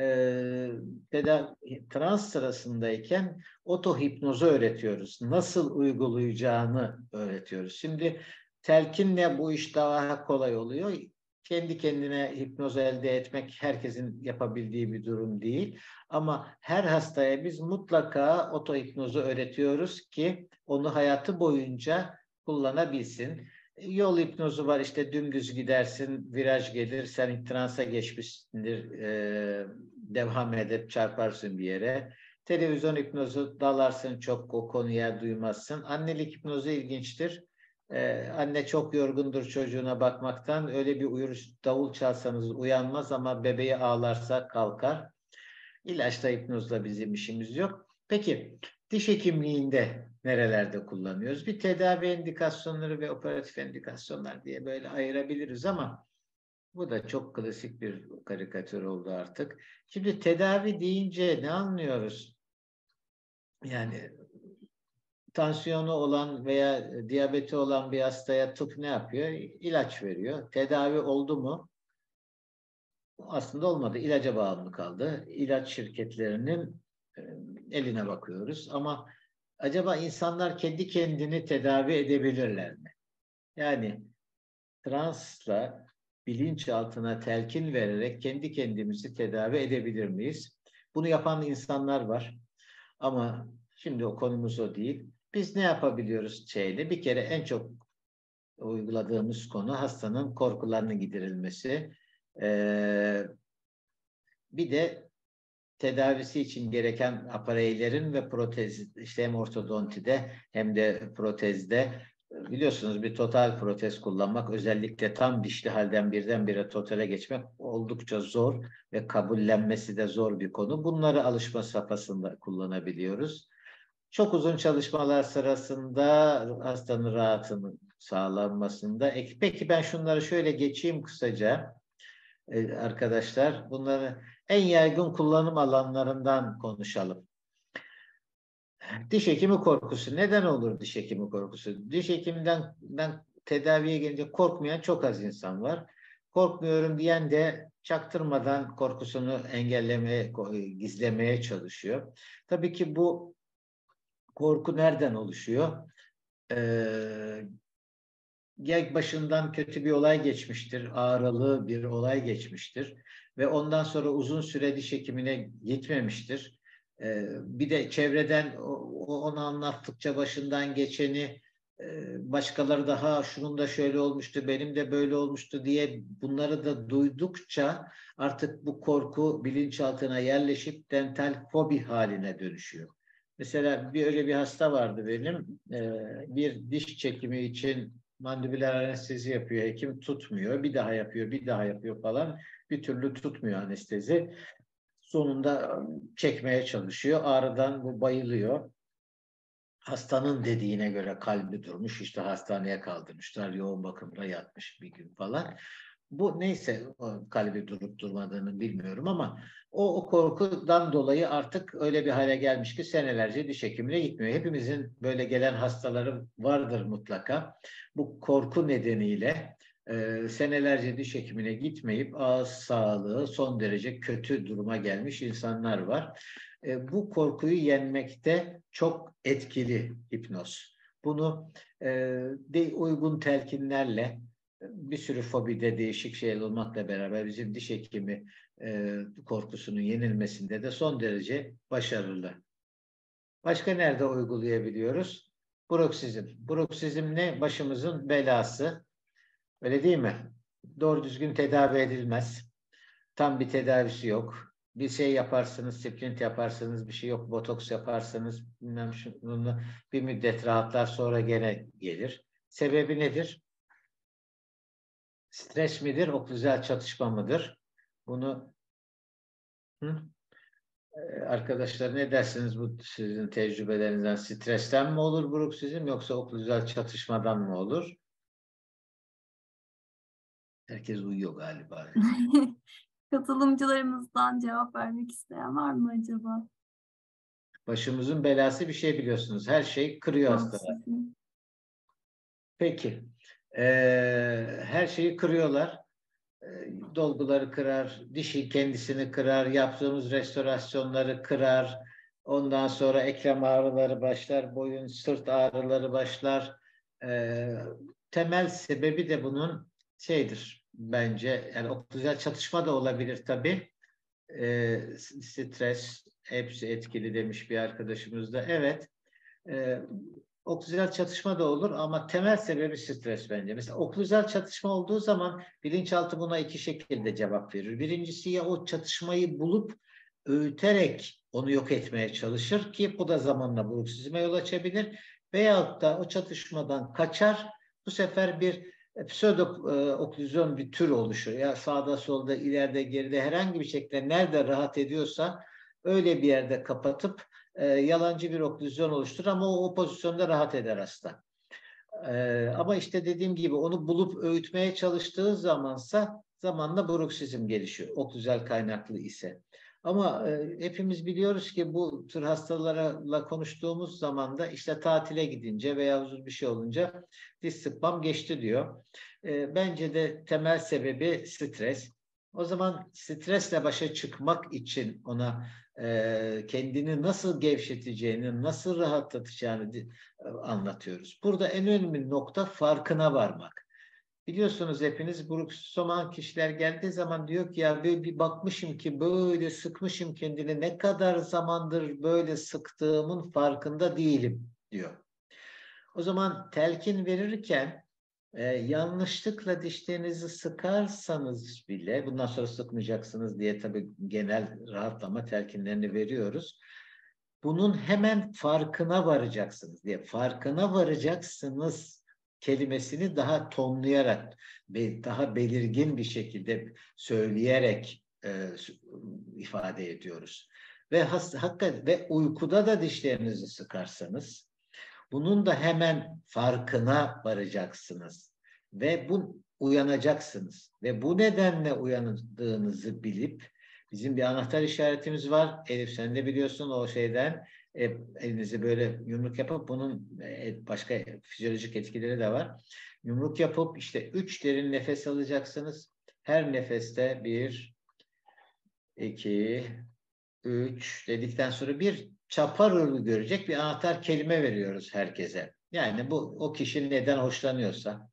trans sırasındayken otohipnozu öğretiyoruz. Nasıl uygulayacağını öğretiyoruz. Şimdi telkinle bu iş daha kolay oluyor. Kendi kendine hipnoz elde etmek herkesin yapabildiği bir durum değil. Ama her hastaya biz mutlaka otohipnozu öğretiyoruz ki onu hayatı boyunca kullanabilsin. Yol hipnozu var, işte dümdüz gidersin, viraj gelir, sen transa geçmişsindir, devam edip çarparsın bir yere. Televizyon hipnozu, dalarsın çok, o konuya duymazsın. Annelik hipnozu ilginçtir. Anne çok yorgundur çocuğuna bakmaktan, öyle bir uyur, davul çalsanız uyanmaz ama bebeği ağlarsa kalkar. İlaçla, hipnozla bizim işimiz yok. Peki diş hekimliğinde nerelerde kullanıyoruz? Bir tedavi indikasyonları ve operatif indikasyonlar diye böyle ayırabiliriz ama bu da çok klasik bir karikatür oldu artık. Şimdi tedavi deyince ne anlıyoruz? Yani tansiyonu olan veya diyabeti olan bir hastaya tıp ne yapıyor? İlaç veriyor. Tedavi oldu mu? Aslında olmadı. İlaca bağımlı kaldı. İlaç şirketlerinin eline bakıyoruz. Ama acaba insanlar kendi kendini tedavi edebilirler mi? Yani transla bilinçaltına telkin vererek kendi kendimizi tedavi edebilir miyiz? Bunu yapan insanlar var. Ama şimdi o konumuz o değil. Biz ne yapabiliyoruz şeyle? Bir kere en çok uyguladığımız konu hastanın korkularının giderilmesi. Bir de tedavisi için gereken apareylerin ve protez, işte hem ortodontide hem de protezde biliyorsunuz bir total protez kullanmak, özellikle tam dişli halden birdenbire totale geçmek oldukça zor ve kabullenmesi de zor bir konu. Bunları alışma safhasında kullanabiliyoruz. Çok uzun çalışmalar sırasında hastanın rahatının sağlanmasında. Peki ben şunları şöyle geçeyim kısaca. Arkadaşlar, bunları en yaygın kullanım alanlarından konuşalım. Diş hekimi korkusu. Neden olur diş hekimi korkusu? Diş hekiminden tedaviye gelince korkmayan çok az insan var. Korkmuyorum diyen de çaktırmadan korkusunu engellemeye, gizlemeye çalışıyor. Tabii ki bu korku nereden oluşuyor? ya başından kötü bir olay geçmiştir, ağrılı bir olay geçmiştir ve ondan sonra uzun süre diş hekimine gitmemiştir. Bir de çevreden onu anlattıkça başından geçeni başkaları daha şunun da şöyle olmuştu, benim de böyle olmuştu diye bunları da duydukça artık bu korku bilinçaltına yerleşip dental fobi haline dönüşüyor. Mesela öyle bir hasta vardı benim. Bir diş çekimi için mandibüler anestezi yapıyor. Hekim tutmuyor. Bir daha yapıyor, bir daha yapıyor falan. Bir türlü tutmuyor anestezi. Sonunda çekmeye çalışıyor. Ağrıdan bu bayılıyor. Hastanın dediğine göre kalbi durmuş. İşte hastaneye kaldırmışlar. Yoğun bakımda yatmış bir gün falan. Bu neyse, o kalbi durup durmadığını bilmiyorum ama o korkudan dolayı artık öyle bir hale gelmiş ki senelerce diş hekimine gitmiyor. Hepimizin böyle gelen hastaları vardır mutlaka. Bu korku nedeniyle senelerce diş hekimine gitmeyip ağız sağlığı son derece kötü duruma gelmiş insanlar var. Bu korkuyu yenmekte çok etkili hipnoz. Bunu uygun telkinlerle, bir sürü fobide değişik şeyler olmakla beraber bizim diş hekimi korkusunun yenilmesinde de son derece başarılı. Başka nerede uygulayabiliyoruz? Bruksizm. Bruksizm ne? Başımızın belası. Öyle değil mi? Doğru düzgün tedavi edilmez. Tam bir tedavisi yok. Bir şey yaparsınız, splint yaparsınız, bir şey yok, botoks yaparsınız, bilmem şunu, bir müddet rahatlar, sonra gene gelir. Sebebi nedir? Stres midir, oklüzel çatışma mıdır? Bunu hı? Arkadaşlar ne dersiniz, bu sizin tecrübelerinizden? Stresten mi olur bruksizm, yoksa oklüzel çatışmadan mı olur? Herkes uyuyor galiba. Katılımcılarımızdan cevap vermek isteyen var mı acaba? Başımızın belası bir şey, biliyorsunuz. Her şey kırıyor hastalar. Bruksizm. Peki. Her şeyi kırıyorlar. Dolguları kırar, dişi kendisini kırar, yaptığımız restorasyonları kırar. Ondan sonra eklem ağrıları başlar, boyun, sırt ağrıları başlar. Temel sebebi de bunun şeydir bence. Yani oklüzel çatışma da olabilir tabii. Stres hepsi etkili demiş bir arkadaşımız da. Evet. E, Oklüzel çatışma da olur ama temel sebebi stres bence. Mesela oklüzel çatışma olduğu zaman bilinçaltı buna iki şekilde cevap verir. Birincisi, ya o çatışmayı bulup öğüterek onu yok etmeye çalışır ki bu da zamanla bruksizme yol açabilir. Veyahut da o çatışmadan kaçar, bu sefer bir pseudo oklüzyon bir tür oluşur. Ya sağda solda, ileride geride, herhangi bir şekilde nerede rahat ediyorsa öyle bir yerde kapatıp yalancı bir oklüzyon oluşturur ama o pozisyonda rahat eder hasta. Ama işte dediğim gibi onu bulup öğütmeye çalıştığı zamansa zamanla bruksizm gelişiyor. Oklüzel kaynaklı ise. Ama hepimiz biliyoruz ki bu tür hastalarla konuştuğumuz zaman da işte tatile gidince veya uzun bir şey olunca diş sıkmam geçti diyor. Bence de temel sebebi stres. O zaman stresle başa çıkmak için ona kendini nasıl gevşeteceğini, nasıl rahatlatacağını anlatıyoruz. Burada en önemli nokta farkına varmak. Biliyorsunuz hepiniz, bruksoman kişiler geldiği zaman diyor ki ya bir bakmışım ki böyle sıkmışım kendini, ne kadar zamandır böyle sıktığımın farkında değilim diyor. O zaman telkin verirken yanlışlıkla dişlerinizi sıkarsanız bile, bundan sonra sıkmayacaksınız diye tabii genel rahatlama telkinlerini veriyoruz. Bunun hemen farkına varacaksınız diye. Farkına varacaksınız kelimesini daha tonlayarak ve daha belirgin bir şekilde söyleyerek ifade ediyoruz. Ve hakikaten ve uykuda da dişlerinizi sıkarsanız bunun da hemen farkına varacaksınız ve uyanacaksınız ve bu nedenle uyandığınızı bilip, bizim bir anahtar işaretimiz var. Elif, sen de biliyorsun o şeyden, elinizi böyle yumruk yapıp, bunun başka fizyolojik etkileri de var. Yumruk yapıp işte 3 derin nefes alacaksınız. Her nefeste 1, 2, 3 dedikten sonra bir çapar yolu görecek bir anahtar kelime veriyoruz herkese. Yani bu o kişi neden hoşlanıyorsa,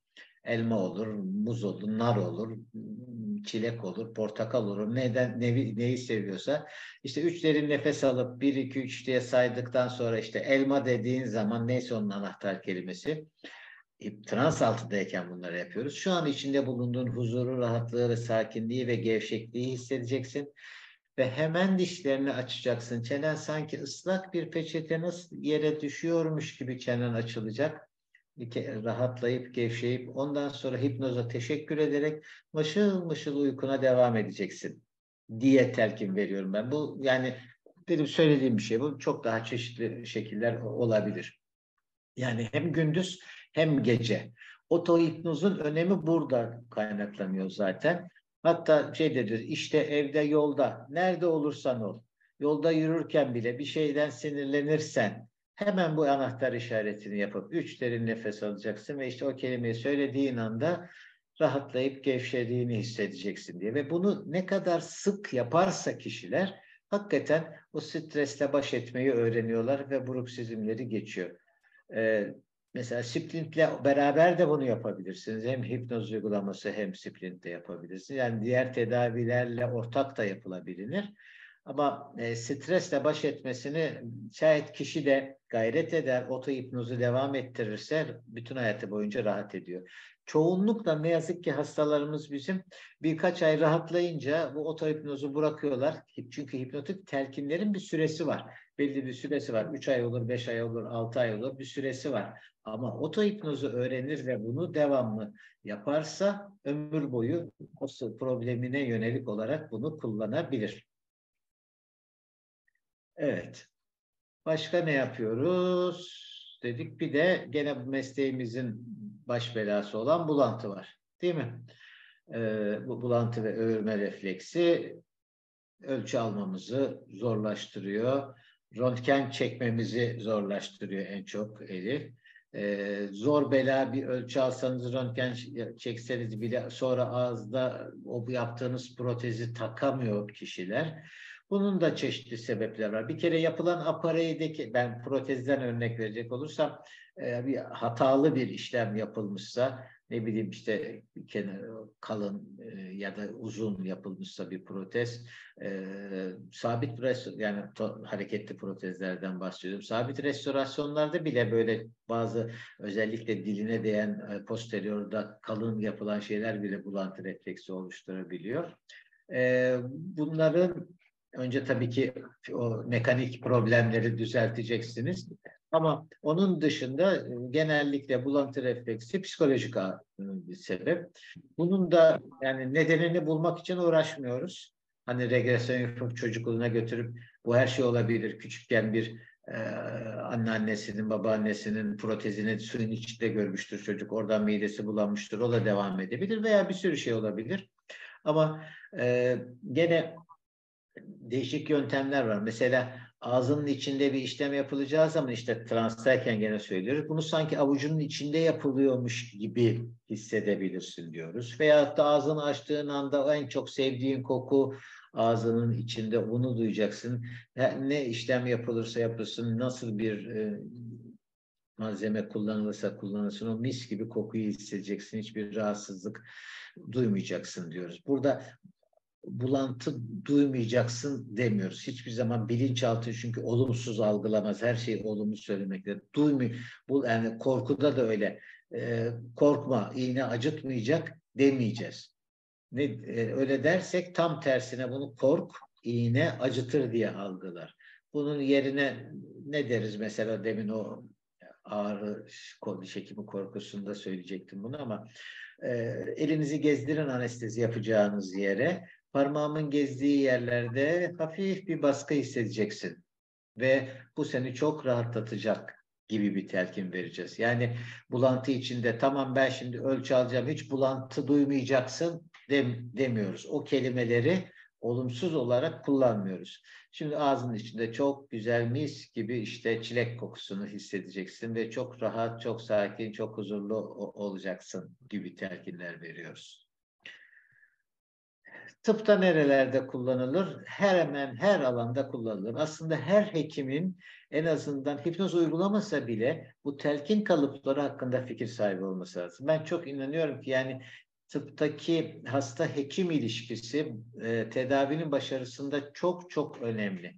Elma olur, muz olur, nar olur, çilek olur, portakal olur. Neyi seviyorsa. İşte 3 derin nefes alıp 1, 2, 3 diye saydıktan sonra işte elma dediğin zaman neyse onun anahtar kelimesi. Trans altındayken bunları yapıyoruz. Şu an içinde bulunduğun huzuru, rahatlığı ve sakinliği ve gevşekliği hissedeceksin. Ve hemen dişlerini açacaksın. Çenen sanki ıslak bir peçete nasıl yere düşüyormuş gibi çenen açılacak. Rahatlayıp, gevşeyip ondan sonra hipnoza teşekkür ederek mışıl mışıl uykuna devam edeceksin diye telkin veriyorum ben. Bu yani benim söylediğim bir şey. Bu çok daha çeşitli şekiller olabilir. Yani hem gündüz hem gece. Otohipnozun önemi burada kaynaklanıyor zaten. Hatta şey dedi, işte evde, yolda, nerede olursan ol. Yolda yürürken bile bir şeyden sinirlenirsen hemen bu anahtar işaretini yapıp 3 derin nefes alacaksın ve işte o kelimeyi söylediğin anda rahatlayıp gevşediğini hissedeceksin diye. Ve bunu ne kadar sık yaparsa kişiler hakikaten o stresle baş etmeyi öğreniyorlar ve bruksizmleri geçiyor. Mesela sprintle beraber de bunu yapabilirsiniz. Hem hipnoz uygulaması hem sprintle yapabilirsiniz. Yani diğer tedavilerle ortak da yapılabilir. Ama stresle baş etmesini şayet kişi de gayret eder, otohipnozu devam ettirirse bütün hayatı boyunca rahat ediyor. Çoğunlukla ne yazık ki hastalarımız bizim birkaç ay rahatlayınca bu otohipnozu bırakıyorlar. Çünkü hipnotik telkinlerin bir süresi var. Belli bir süresi var. 3 ay olur, 5 ay olur, 6 ay olur, bir süresi var. Ama otohipnozu öğrenir ve bunu devamlı yaparsa ömür boyu o problemine yönelik olarak bunu kullanabilir. Evet. Başka ne yapıyoruz? Dedik bir de gene mesleğimizin baş belası olan bulantı var. Değil mi? Bu bulantı ve öğürme refleksi ölçü almamızı zorlaştırıyor. Röntgen çekmemizi zorlaştırıyor en çok Elif. Zor bela bir ölçü alsanız, röntgen çekseniz bile sonra ağızda o yaptığınız protezi takamıyor kişiler. Bunun da çeşitli sebepler var. Bir kere yapılan apareydeki, ben protezden örnek verecek olursam, bir hatalı bir işlem yapılmışsa, ne bileyim işte kalın ya da uzun yapılmışsa bir protez, sabit yani hareketli protezlerden bahsediyorum. Sabit restorasyonlarda bile böyle bazı özellikle diline değen posteriorda kalın yapılan şeyler bile bulantı refleksi oluşturabiliyor. Bunların önce tabii ki o mekanik problemleri düzelteceksiniz. Ama onun dışında genellikle bulantı refleksi psikolojik bir sebep. Bunun da yani nedenini bulmak için uğraşmıyoruz. Hani regresyon yapıp çocukluğuna götürüp bu her şey olabilir. Küçükken bir anneannesinin, babaannesinin protezini suyun içinde görmüştür çocuk. Oradan midesi bulanmıştır. O da devam edebilir veya bir sürü şey olabilir. Ama gene değişik yöntemler var. Mesela ağzının içinde bir işlem yapılacağı zaman işte transtayken gene söylüyoruz. Bunu sanki avucunun içinde yapılıyormuş gibi hissedebilirsin diyoruz. Veyahut da ağzını açtığın anda en çok sevdiğin koku ağzının içinde, onu duyacaksın. Ne işlem yapılırsa yapılsın, nasıl bir malzeme kullanılırsa kullanılsın, o mis gibi kokuyu hissedeceksin. Hiçbir rahatsızlık duymayacaksın diyoruz. Burada bulantı duymayacaksın demiyoruz. Hiçbir zaman bilinçaltı çünkü olumsuz algılamaz. Her şeyi olumlu söylemekte. Bu yani korkuda da öyle. Korkma, iğne acıtmayacak demeyeceğiz. Öyle dersek tam tersine bunu kork, iğne acıtır diye algılar. Bunun yerine ne deriz mesela, demin o ağrı diş hekimi korkusunda söyleyecektim bunu ama elinizi gezdirin anestezi yapacağınız yere, parmağımın gezdiği yerlerde hafif bir baskı hissedeceksin ve bu seni çok rahatlatacak gibi bir telkin vereceğiz. Yani bulantı içinde tamam ben şimdi ölçü alacağım, hiç bulantı duymayacaksın demiyoruz. O kelimeleri olumsuz olarak kullanmıyoruz. Şimdi ağzının içinde çok güzel mis gibi işte çilek kokusunu hissedeceksin ve çok rahat, çok sakin, çok huzurlu olacaksın gibi telkinler veriyoruz. tıpta nerelerde kullanılır? Hemen her alanda kullanılır. Aslında her hekimin en azından hipnoz uygulamasa bile bu telkin kalıpları hakkında fikir sahibi olması lazım. Ben çok inanıyorum ki yani tıptaki hasta-hekim ilişkisi tedavinin başarısında çok çok önemli.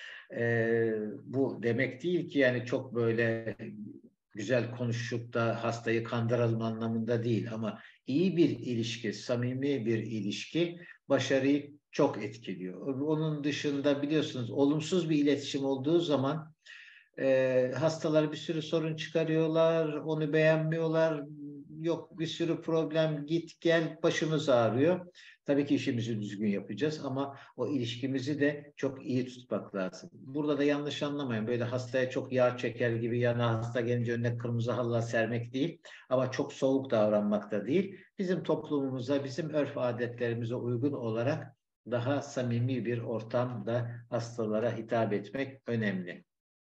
Bu demek değil ki yani çok böyle güzel konuşup da hastayı kandıralım anlamında değil ama iyi bir ilişki, samimi bir ilişki başarıyı çok etkiliyor. Onun dışında biliyorsunuz olumsuz bir iletişim olduğu zaman hastalar bir sürü sorun çıkarıyorlar, onu beğenmiyorlar, yok bir sürü problem, git gel, başımız ağrıyor. Tabii ki işimizi düzgün yapacağız ama o ilişkimizi de çok iyi tutmak lazım. Burada da yanlış anlamayın. Böyle hastaya çok yağ çeker gibi yana hasta gelince önüne kırmızı halılar sermek değil. Ama çok soğuk davranmak da değil. Bizim toplumumuza, bizim örf adetlerimize uygun olarak daha samimi bir ortamda hastalara hitap etmek önemli.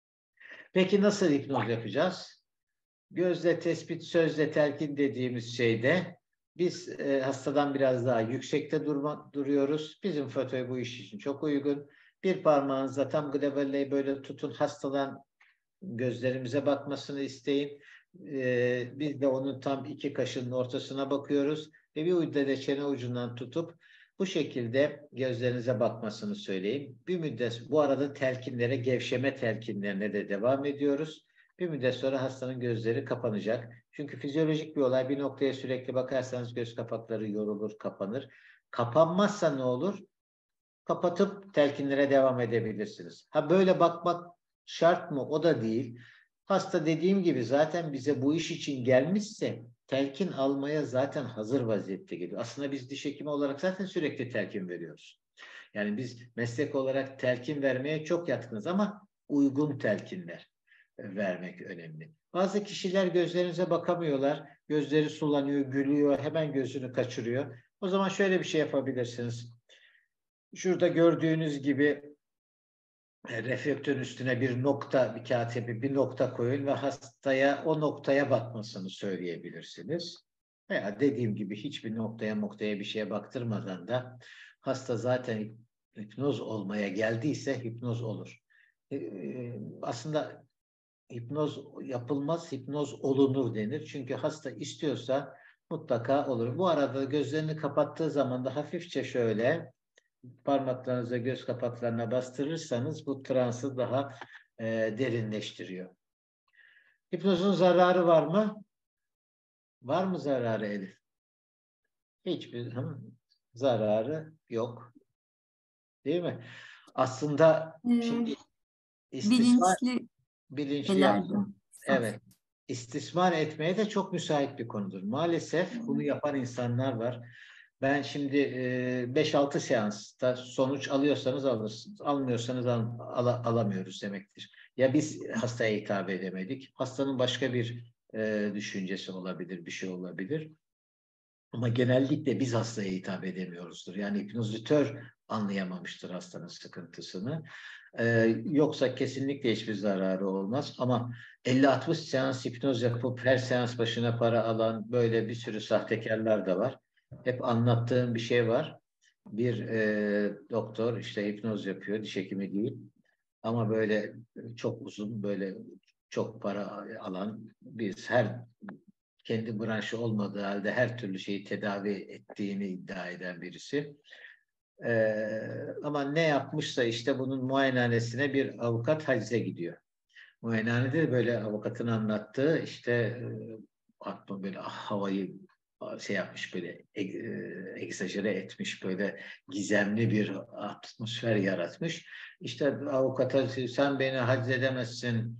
Peki nasıl hipnoz yapacağız? Gözle tespit, sözle telkin dediğimiz şeyde biz hastadan biraz daha yüksekte duruyoruz. Bizim fötö bu iş için çok uygun. Bir parmağınızla tam glabelleyi böyle tutun. Hastadan gözlerimize bakmasını isteyin. Biz de onun tam iki kaşının ortasına bakıyoruz. Ve bir ucunda da çene ucundan tutup bu şekilde gözlerinize bakmasını söyleyin. Bir müddet bu arada telkinlere, gevşeme telkinlerine de devam ediyoruz. Bir müddet sonra hastanın gözleri kapanacak. Çünkü fizyolojik bir olay. Bir noktaya sürekli bakarsanız göz kapakları yorulur, kapanır. Kapanmazsa ne olur? Kapatıp telkinlere devam edebilirsiniz. Ha böyle bakmak şart mı? O da değil. Hasta dediğim gibi zaten bize bu iş için gelmişse telkin almaya zaten hazır vaziyette geliyor. Aslında biz diş hekimi olarak zaten sürekli telkin veriyoruz. Yani biz meslek olarak telkin vermeye çok yatkınız ama uygun telkinler vermek önemli. Bazı kişiler gözlerinize bakamıyorlar. Gözleri sulanıyor, gülüyor, hemen gözünü kaçırıyor. O zaman şöyle bir şey yapabilirsiniz. Şurada gördüğünüz gibi reflektörün üstüne bir nokta, bir kağıt bir nokta koyun ve hastaya o noktaya bakmasını söyleyebilirsiniz. Veya dediğim gibi hiçbir noktaya bir şeye baktırmadan da hasta zaten hipnoz olmaya geldiyse hipnoz olur. Aslında hipnoz yapılmaz, hipnoz olunur denir. Çünkü hasta istiyorsa mutlaka olur. Bu arada gözlerini kapattığı zaman da hafifçe şöyle parmaklarınıza göz kapaklarına bastırırsanız bu transı daha derinleştiriyor. Hipnozun zararı var mı? Var mı zararı Elif? Hiçbir zararı yok. Değil mi? Aslında şimdi istismar Bilinçli bilinçli ileride. yaptım. Evet. İstismar etmeye de çok müsait bir konudur. Maalesef bunu yapan insanlar var. Ben şimdi 5-6 seansta sonuç alıyorsanız alırsınız. Almıyorsanız alamıyoruz demektir. Ya biz hastaya hitap edemedik. Hastanın başka bir düşüncesi olabilir, bir şey olabilir. Ama genellikle biz hastaya hitap edemiyoruzdur. Yani hipnozitör anlayamamıştır hastanın sıkıntısını. Yoksa kesinlikle hiçbir zararı olmaz. Ama 50-60 seans hipnoz yapıp her seans başına para alan böyle bir sürü sahtekarlar da var. Hep anlattığım bir şey var. Bir doktor işte hipnoz yapıyor, diş hekimi değil. Ama böyle çok uzun, böyle çok para alan, biz her kendi branşı olmadığı halde her türlü şeyi tedavi ettiğini iddia eden birisi. Ama ne yapmışsa işte bunun muayenehanesine bir avukat hacize gidiyor. Muayenehanede de böyle avukatın anlattığı işte aklıma böyle havayı şey yapmış böyle egzajere etmiş böyle gizemli bir atmosfer yaratmış. İşte avukata sen beni haciz edemezsin.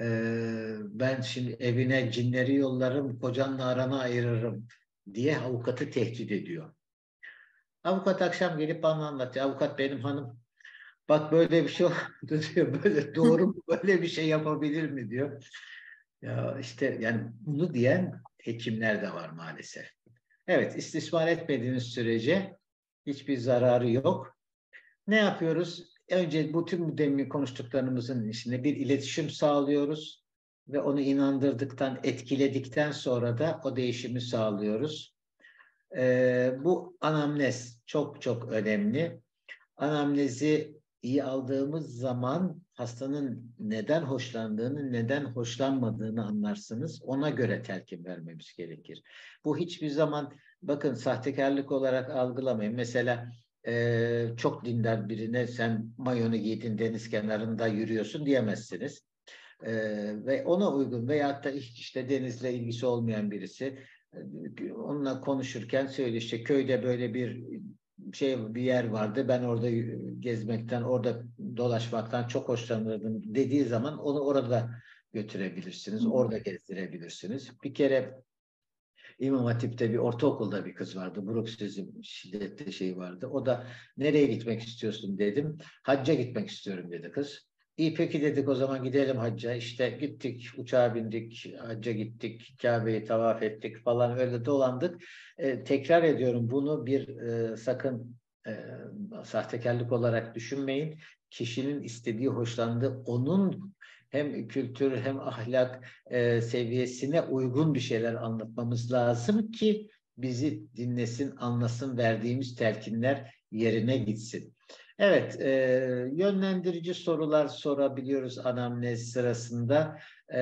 Ben şimdi evine cinleri yollarım, kocanla aranı ayırırım diye avukatı tehdit ediyor. Avukat akşam gelip bana anlatıyor. Avukat benim hanım. Bak böyle bir şey oldu diyor. Böyle doğru mu? Böyle bir şey yapabilir mi diyor. Ya işte yani bunu diyen hekimler de var maalesef. Evet, istismar etmediğiniz sürece hiçbir zararı yok. Ne yapıyoruz? Önce bu tüm demin konuştuklarımızın içinde bir iletişim sağlıyoruz ve onu inandırdıktan, etkiledikten sonra da o değişimi sağlıyoruz. Bu anamnez çok çok önemli. Anamnezi iyi aldığımız zaman hastanın neden hoşlandığını, neden hoşlanmadığını anlarsınız. Ona göre telkin vermemiz gerekir. Bu hiçbir zaman bakın sahtekarlık olarak algılamayın. Mesela çok dindar birine sen mayonu giydin deniz kenarında yürüyorsun diyemezsiniz. Ve ona uygun veyahut da işte denizle ilgisi olmayan birisi onunla konuşurken söyle işte köyde böyle bir yer vardı. Ben orada gezmekten, orada dolaşmaktan çok hoşlanırdım dediği zaman onu orada götürebilirsiniz. Orada gezdirebilirsiniz. Bir kere İmam Hatip'te bir ortaokulda bir kız vardı. Bruksizm şiddetli şey vardı. O da nereye gitmek istiyorsun dedim. Hacca gitmek istiyorum dedi kız. İyi peki dedik o zaman gidelim hacca. İşte gittik, uçağa bindik, hacca gittik, Kabe'yi tavaf ettik falan öyle dolandık. Tekrar ediyorum bunu sakın sahtekarlık olarak düşünmeyin. Kişinin istediği, hoşlandığı, onun hem kültür hem ahlak seviyesine uygun bir şeyler anlatmamız lazım ki bizi dinlesin, anlasın, verdiğimiz telkinler yerine gitsin. Evet, yönlendirici sorular sorabiliyoruz anamnez sırasında.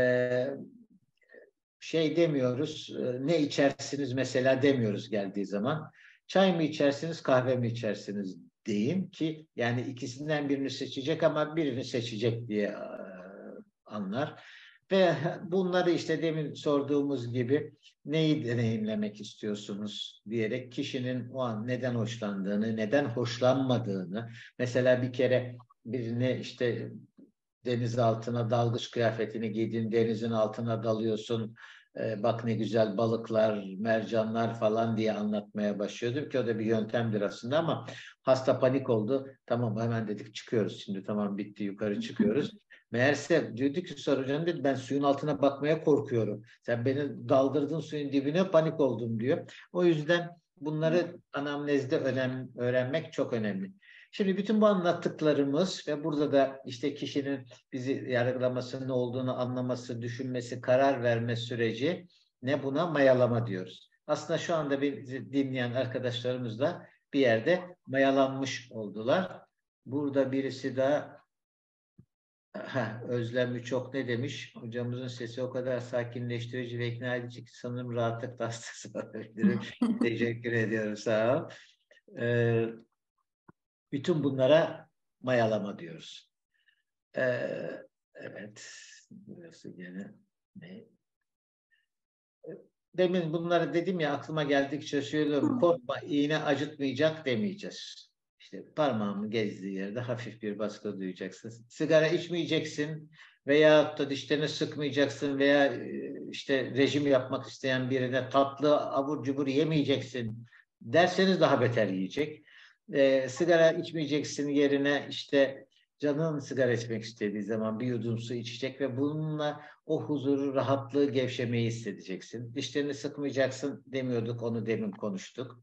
Şey demiyoruz, ne içersiniz mesela demiyoruz geldiği zaman. Çay mı içersiniz, kahve mi içersiniz deyin ki yani ikisinden birini seçecek ama birini seçecek diye anlar. Ve bunları işte demin sorduğumuz gibi neyi deneyimlemek istiyorsunuz diyerek kişinin o an neden hoşlandığını, neden hoşlanmadığını, mesela bir kere birine işte deniz altına dalgıç kıyafetini giydin, denizin altına dalıyorsun, bak ne güzel balıklar, mercanlar falan diye anlatmaya başlıyordum ki o da bir yöntemdir aslında ama hasta panik oldu. Tamam hemen dedik çıkıyoruz şimdi tamam bitti yukarı çıkıyoruz. Meğerse diyordu ki soracağım dedi ben suyun altına bakmaya korkuyorum. Sen beni daldırdın suyun dibine panik oldum diyor. O yüzden bunları anamnezde öğrenmek çok önemli. Şimdi bütün bu anlattıklarımız ve burada da işte kişinin bizi yargılaması ne olduğunu anlaması, düşünmesi, karar verme süreci ne buna mayalama diyoruz. Aslında şu anda bizi dinleyen arkadaşlarımız da bir yerde mayalanmış oldular. Burada birisi daha Özlem çok ne demiş? Hocamızın sesi o kadar sakinleştirici ve ikna edici ki sanırım rahatlık hastası olabilirim. Teşekkür ediyorum sağ ol. Bütün bunlara mayalama diyoruz. Evet. Burası gene ne? Demin bunları dedim ya aklıma geldikçe söylüyorum. Korkma iğne acıtmayacak demeyeceğiz. İşte parmağımın gezdiği yerde hafif bir baskı duyacaksın. Sigara içmeyeceksin veya da dişlerini sıkmayacaksın veya işte rejim yapmak isteyen birine tatlı abur cubur yemeyeceksin derseniz daha beter yiyecek. Sigara içmeyeceksin yerine işte canın sigara içmek istediği zaman bir yudum su içecek ve bununla o huzuru, rahatlığı, gevşemeyi hissedeceksin. Dişlerini sıkmayacaksın demiyorduk, onu demin konuştuk.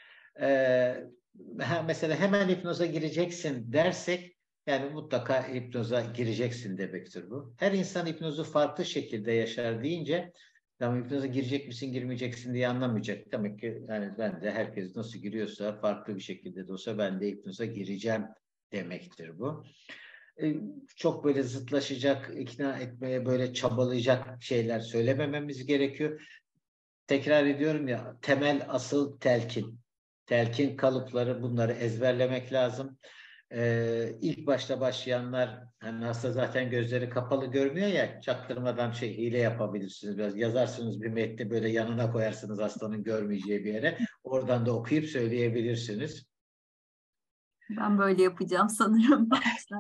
Mesela hemen hipnoza gireceksin dersek, yani mutlaka hipnoza gireceksin demektir bu. Her insan hipnozu farklı şekilde yaşar deyince, tamam hipnoza girecek misin, girmeyeceksin diye anlamayacak. Demek ki yani ben de herkes nasıl giriyorsa, farklı bir şekilde de olsa ben de hipnoza gireceğim demektir bu. Çok böyle zıtlaşacak, ikna etmeye böyle çabalayacak şeyler söylemememiz gerekiyor. Tekrar ediyorum ya, temel asıl telkin. Telkin kalıpları bunları ezberlemek lazım. İlk başta başlayanlar hani hasta zaten gözleri kapalı görmüyor ya çaktırmadan hile yapabilirsiniz. Biraz yazarsınız bir metni böyle yanına koyarsınız hastanın görmeyeceği bir yere. Oradan da okuyup söyleyebilirsiniz. Ben böyle yapacağım sanırım.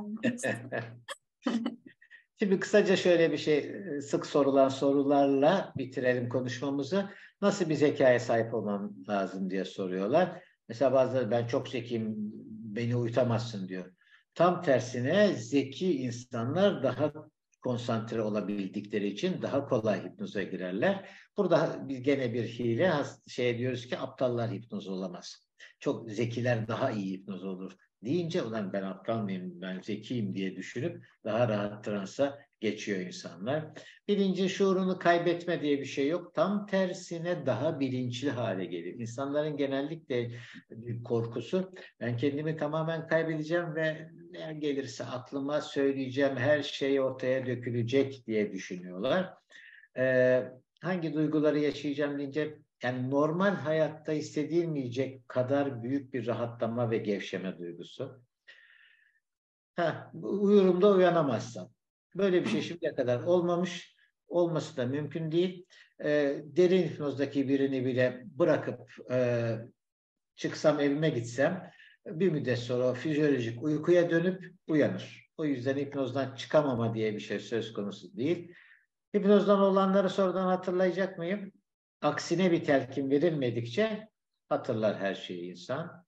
Şimdi kısaca şöyle bir şey, sık sorulan sorularla bitirelim konuşmamızı. Nasıl bir zekaya sahip olmam lazım diye soruyorlar. Mesela bazıları ben çok zekiyim, beni uyutamazsın diyor. Tam tersine zeki insanlar daha konsantre olabildikleri için daha kolay hipnoza girerler. Burada biz gene bir hile diyoruz ki aptallar hipnoz olamaz. Çok zekiler daha iyi hipnoz olur deyince ulan ben aptal mıyım, ben zekiyim diye düşünüp daha rahat transa geçiyor insanlar. Bilinci şuurunu kaybetme diye bir şey yok. Tam tersine daha bilinçli hale geliyor. İnsanların genellikle bir korkusu, ben kendimi tamamen kaybedeceğim ve ne gelirse aklıma söyleyeceğim her şey ortaya dökülecek diye düşünüyorlar. Hangi duyguları yaşayacağım deyince, yani normal hayatta hissedilmeyecek kadar büyük bir rahatlama ve gevşeme duygusu. Uyurum da uyanamazsam. Böyle bir şey şimdiye kadar olmamış. Olması da mümkün değil. Derin hipnozdaki birini bile bırakıp çıksam evime gitsem bir müddet sonra o fizyolojik uykuya dönüp uyanır. O yüzden hipnozdan çıkamama diye bir şey söz konusu değil. Hipnozdan olanları sonradan hatırlayacak mıyım? Aksine bir telkin verilmedikçe hatırlar her şeyi insan.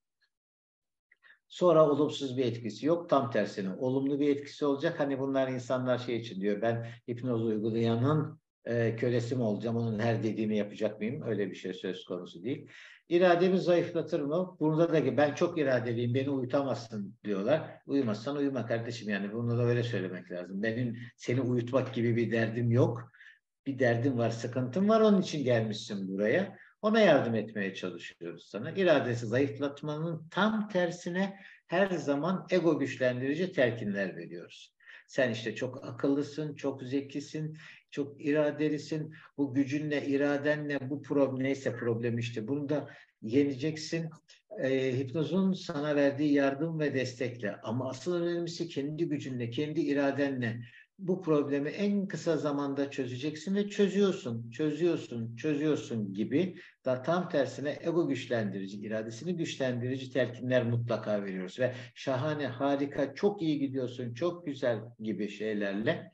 Sonra olumsuz bir etkisi yok. Tam tersine olumlu bir etkisi olacak. Hani bunlar insanlar şey için diyor, ben hipnoz uygulayanın kölesi mi olacağım? Onun her dediğini yapacak mıyım? Öyle bir şey söz konusu değil. İrademi zayıflatır mı? Burada da ki ben çok iradeliyim, beni uyutamazsın diyorlar. Uyumazsan uyuma kardeşim, yani bunu da öyle söylemek lazım. Benim seni uyutmak gibi bir derdim yok. Bir derdin var, sıkıntın var, onun için gelmişsin buraya. Ona yardım etmeye çalışıyoruz sana. İradesi zayıflatmanın tam tersine her zaman ego güçlendirici telkinler veriyoruz. Sen işte çok akıllısın, çok zekisin, çok iradelisin. Bu gücünle, iradenle bu problem neyse problem işte. Bunu da yeneceksin. Hipnozun sana verdiği yardım ve destekle, ama asıl önemlisi kendi gücünle, kendi iradenle bu problemi en kısa zamanda çözeceksin ve çözüyorsun gibi, da tam tersine ego güçlendirici, iradesini güçlendirici telkinler mutlaka veriyoruz ve şahane, harika, çok iyi gidiyorsun, çok güzel gibi şeylerle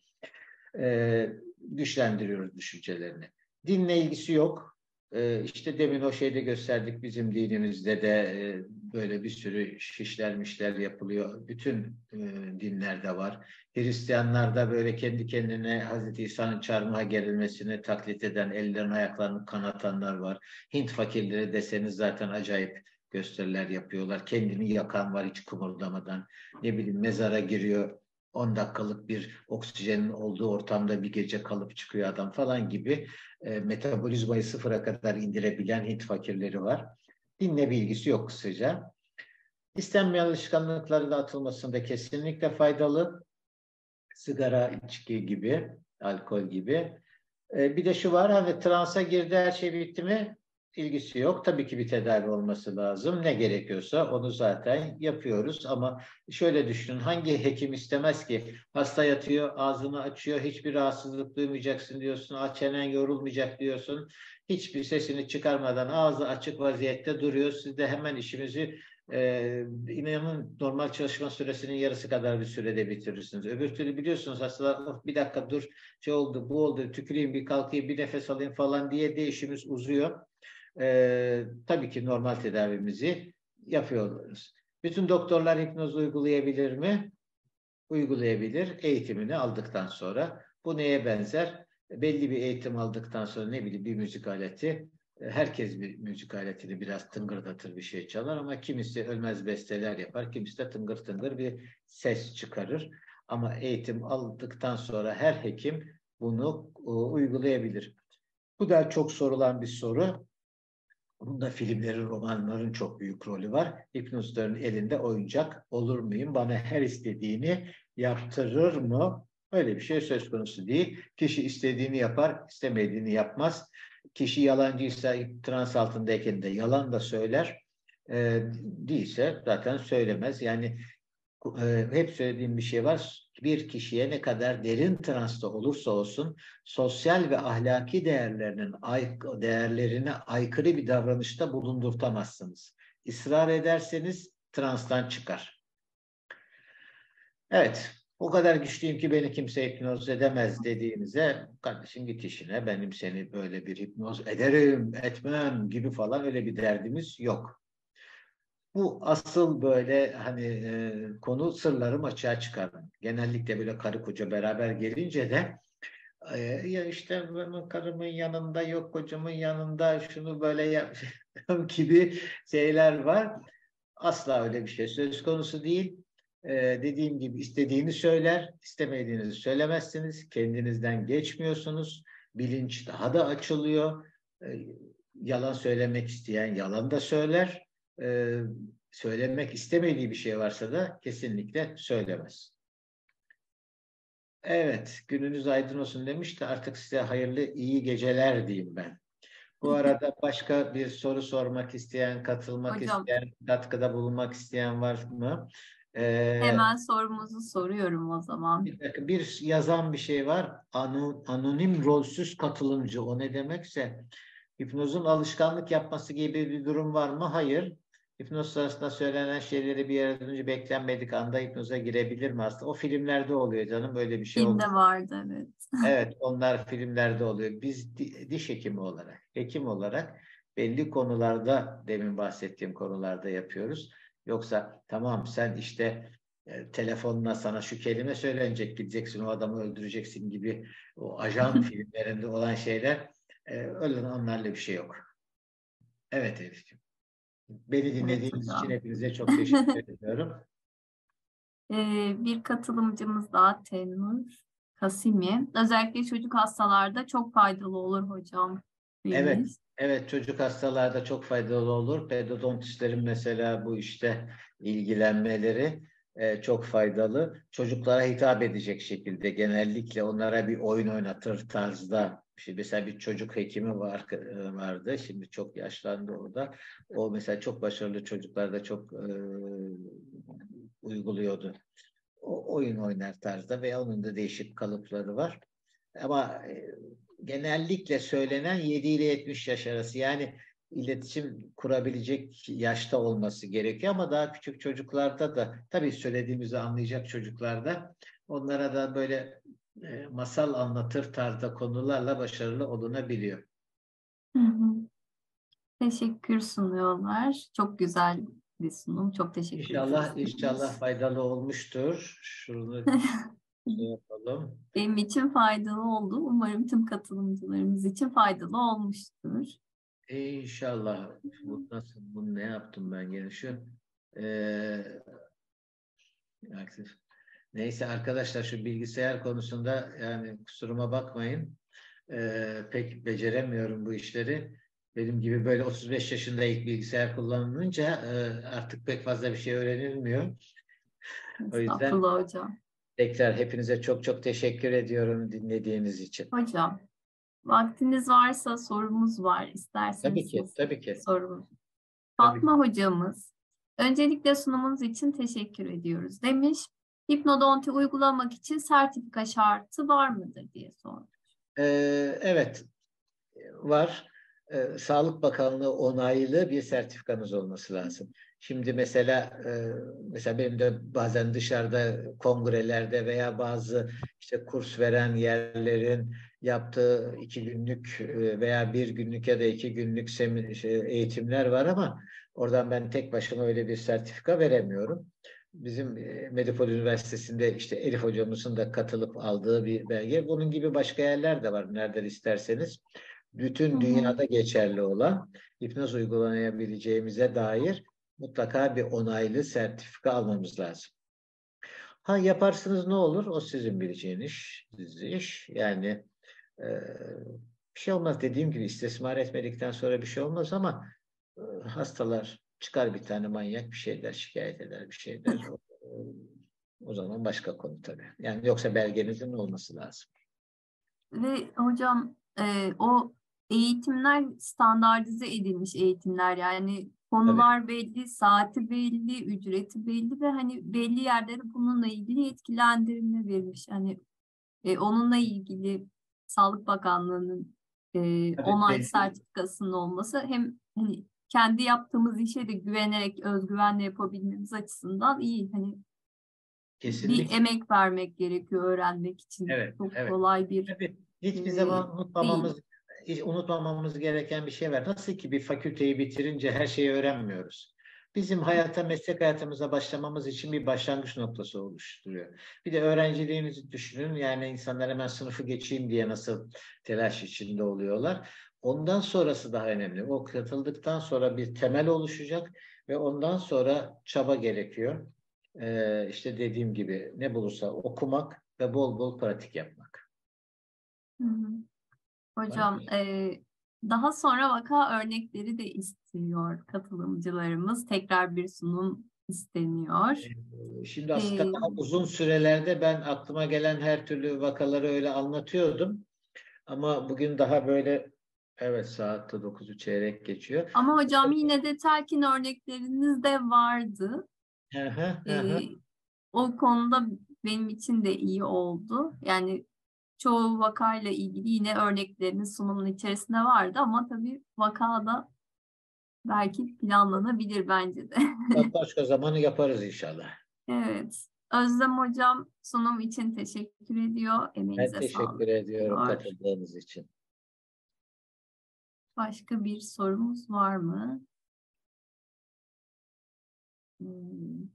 güçlendiriyoruz düşüncelerini. Dinle ilgisi yok. İşte demin o şeyde gösterdik, bizim dinimizde de böyle bir sürü şişler yapılıyor. Bütün dinlerde var. Hristiyanlarda böyle kendi kendine Hazreti İsa'nın çarmıha gerilmesini taklit eden, ellerini ayaklarını kanatanlar var. Hint fakirleri deseniz zaten acayip gösteriler yapıyorlar. Kendini yakan var hiç kımıldamadan. Ne bileyim, mezara giriyor, 10 dakikalık bir oksijenin olduğu ortamda bir gece kalıp çıkıyor adam falan gibi metabolizmayı sıfıra kadar indirebilen Hint fakirleri var. Dinle bilgisi yok kısaca. İstenmeyen alışkanlıkları da atılmasında kesinlikle faydalı. Sigara, içki gibi, alkol gibi. Bir de şu var, hani transa girdi, her şey bitti mi? İlgisi yok. Tabii ki bir tedavi olması lazım. Ne gerekiyorsa onu zaten yapıyoruz. Ama şöyle düşünün, hangi hekim istemez ki hasta yatıyor, ağzını açıyor, hiçbir rahatsızlık duymayacaksın diyorsun, çenen yorulmayacak diyorsun. Hiçbir sesini çıkarmadan ağzı açık vaziyette duruyor. Siz de hemen işimizi inanın normal çalışma süresinin yarısı kadar bir sürede bitirirsiniz. Öbür türlü biliyorsunuz hastalar, oh, bir dakika dur, şey oldu, bu oldu, tüküreyim, bir kalkayım, bir nefes alayım falan diye de işimiz uzuyor. Tabii ki normal tedavimizi yapıyoruz. Bütün doktorlar hipnoz uygulayabilir mi? Uygulayabilir, eğitimini aldıktan sonra. Bu neye benzer? Belli bir eğitim aldıktan sonra, ne bileyim, bir müzik aleti, herkes bir müzik aletini biraz tıngırdatır, bir şey çalar, ama kimisi ölmez besteler yapar, kimisi de tıngır tıngır bir ses çıkarır. Ama eğitim aldıktan sonra her hekim bunu uygulayabilir. Bu da çok sorulan bir soru. Bunda filmlerin, romanların çok büyük rolü var. Hipnotizörün elinde oyuncak olur muyum? Bana her istediğini yaptırır mı? Öyle bir şey söz konusu değil. Kişi istediğini yapar, istemediğini yapmaz. Kişi yalancıysa, trans altındayken de yalan da söyler. Değilse zaten söylemez. Yani hep söylediğim bir şey var. Bir kişiye ne kadar derin transta olursa olsun sosyal ve ahlaki değerlerine aykırı bir davranışta bulundurtamazsınız. İsrar ederseniz transtan çıkar. Evet, o kadar güçlüyüm ki beni kimse hipnoz edemez dediğinize, kardeşim git işine, benim seni böyle bir hipnoz ederim, etmem gibi falan öyle bir derdimiz yok. Bu asıl böyle hani konu, sırlarım açığa çıkar. Genellikle böyle karı koca beraber gelince de ya işte karımın yanında yok, kocamın yanında şunu böyle yap gibi şeyler var. Asla öyle bir şey söz konusu değil. Dediğim gibi istediğini söyler, istemediğinizi söylemezsiniz. Kendinizden geçmiyorsunuz. Bilinç daha da açılıyor. Yalan söylemek isteyen yalan da söyler. Söylemek istemediği bir şey varsa da kesinlikle söylemez. Evet, gününüz aydın olsun demiş de artık size hayırlı, iyi geceler diyeyim ben. Bu arada başka bir soru sormak isteyen, katılmak Hocam isteyen, katkıda bulunmak isteyen var mı? hemen sorumuzu soruyorum o zaman. Bir dakika, bir yazan bir şey var. Anonim rolsüz katılımcı. O ne demekse hipnozun alışkanlık yapması gibi bir durum var mı? Hayır. Hipnoz sırasında söylenen şeyleri bir yerden önce beklenmedik anda hipnoza girebilir mi aslında? O filmlerde oluyor canım. Böyle bir şey Filmde olmuyor. vardı, evet. Evet, onlar filmlerde oluyor. Biz diş hekimi olarak, hekim olarak belli konularda, demin bahsettiğim konularda yapıyoruz. Yoksa tamam sen işte telefonuna sana şu kelime söylenecek, gideceksin o adamı öldüreceksin gibi o ajan filmlerinde olan şeyler, öyle onlarla bir şey yok. Evet Elif'ciğim. Beni Evet dinlediğiniz için hocam. hepinize çok teşekkür ediyorum. Bir katılımcımız daha Tenur Kasimi. Özellikle çocuk hastalarda çok faydalı olur hocam Evet, demiş. evet çocuk hastalarda çok faydalı olur. Pedodontistlerin mesela bu işte ilgilenmeleri çok faydalı. Çocuklara hitap edecek şekilde genellikle onlara bir oyun oynatır tarzda. Şimdi mesela bir çocuk hekimi vardı. Şimdi çok yaşlandı o da. O mesela çok başarılı çocuklarda çok uyguluyordu. O oyun oynar tarzda veya onun da değişik kalıpları var. Ama genellikle söylenen 7 ile 70 yaş arası. Yani iletişim kurabilecek yaşta olması gerekiyor ama daha küçük çocuklarda da tabii söylediğimizi anlayacak çocuklarda onlara da böyle masal anlatır tarzda konularla başarılı olunabiliyor. Hı hı. Teşekkür sunuyorlar. Çok güzel bir sunum. Çok teşekkür İnşallah ediyoruz. faydalı olmuştur. Şunu şey yapalım. Benim için faydalı oldu. Umarım tüm katılımcılarımız için faydalı olmuştur. İnşallah. Bu nasıl, bunu ne yaptım ben gene şu? Ee, aktif. Neyse arkadaşlar şu bilgisayar konusunda yani kusuruma bakmayın. Pek beceremiyorum bu işleri. Benim gibi böyle 35 yaşında ilk bilgisayar kullanılınca artık pek fazla bir şey öğrenilmiyor. O yüzden Estağfurullah hocam. tekrar hepinize çok çok teşekkür ediyorum dinlediğiniz için. Hocam, vaktiniz varsa sorumuz var. Tabii İsterseniz ki, siz tabii ki, sorun. tabii ki. Fatma hocamız, öncelikle sunumunuz için teşekkür ediyoruz demiş. Hipnodonti uygulamak için sertifika şartı var mıdır diye sormuş. Evet, var. Sağlık Bakanlığı onaylı bir sertifikanız olması lazım. Şimdi mesela benim de bazen dışarıda kongrelerde veya bazı işte kurs veren yerlerin yaptığı 2 günlük veya 1 günlük ya da 2 günlük eğitimler var ama oradan ben tek başıma öyle bir sertifika veremiyorum. Bizim Medipol Üniversitesi'nde işte Elif hocamızın da katılıp aldığı bir belge. Bunun gibi başka yerler de var nereden isterseniz. Hı Bütün hı. dünyada geçerli olan hipnoz uygulayabileceğimize dair mutlaka bir onaylı sertifika almamız lazım. Ha yaparsınız ne olur? O sizin bileceğiniz iş. Yani e, bir şey olmaz. Dediğim gibi istismar etmedikten sonra bir şey olmaz ama hastalar çıkar bir tane manyak bir şeyler şikayet eder bir şeyler. O zaman başka konu tabii. Yani yoksa belgenizin olması lazım. Ve hocam o eğitimler standartize edilmiş eğitimler, yani Tabii. konular belli, saati belli, ücreti belli ve hani belli yerlere bununla ilgili yetkilendirme verilmiş. Hani onunla ilgili Sağlık Bakanlığı'nın Tabii onay belli. sertifikasının olması hem hani kendi yaptığımız işe de güvenerek özgüvenle yapabilmemiz açısından iyi. Hani bir Kesinlikle. emek vermek gerekiyor öğrenmek için. Evet, Çok evet. kolay bir Tabii e, hiçbir zaman değil. unutmamamız gereken bir şey var. Nasıl ki bir fakülteyi bitirince her şeyi öğrenmiyoruz. Bizim meslek hayatımıza başlamamız için bir başlangıç noktası oluşturuyor. Bir de öğrenciliğinizi düşünün. Yani insanlar hemen sınıfı geçeyim diye nasıl telaş içinde oluyorlar. Ondan sonrası daha önemli. O katıldıktan sonra bir temel oluşacak. ve ondan sonra çaba gerekiyor. İşte dediğim gibi ne bulursa okumak ve bol bol pratik yapmak. Hı hı. Var mı? Hocam, daha sonra vaka örnekleri de istiyor katılımcılarımız. Tekrar bir sunum isteniyor. Şimdi aslında E, daha uzun sürelerde ben aklıma gelen her türlü vakaları öyle anlatıyordum. Ama bugün daha böyle, evet, saatte 9'u çeyrek geçiyor. Ama hocam yine de telkin örnekleriniz de vardı. Hı hı, hı hı. E, O konuda benim için de iyi oldu. Yani çoğu vakayla ilgili yine örnekleriniz sunumun içerisinde vardı ama tabii vakada belki planlanabilir bence de. Başka zamanı yaparız inşallah. Evet. Özlem hocam sunum için teşekkür ediyor. Ben Emeğinize teşekkür sağlık ediyorum diyor. katıldığınız için. Başka bir sorumuz var mı? Hmm.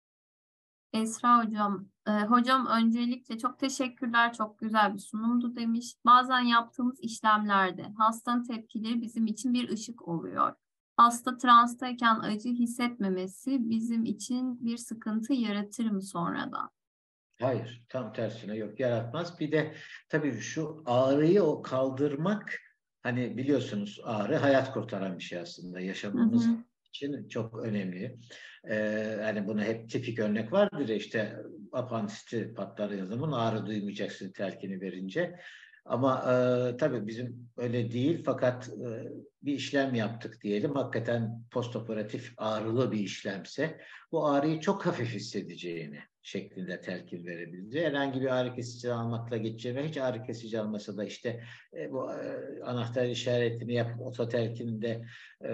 Esra hocam, hocam öncelikle çok teşekkürler, çok güzel bir sunumdu demiş. Bazen yaptığımız işlemlerde hastanın tepkileri bizim için bir ışık oluyor. Hasta transtayken acı hissetmemesi bizim için bir sıkıntı yaratır mı sonradan? Hayır, tam tersine yok, yaratmaz. Bir de tabii şu ağrıyı o kaldırmak, hani biliyorsunuz ağrı hayat kurtaran bir şey aslında. Hı Yaşamamız hı. için çok önemli. Hani buna hep tipik örnek vardır ya, işte apandisti patlar yazımın ağrı duymayacaksın telkini verince. Ama tabii bizim öyle değil, fakat bir işlem yaptık diyelim. Hakikaten postoperatif ağrılı bir işlemse bu ağrıyı çok hafif hissedeceğini şeklinde telkin verebiliriz. Herhangi bir ağrı kesici almakla geçeceğime, hiç ağrı kesici almasa da işte bu anahtar işaretini yapıp ototelkinde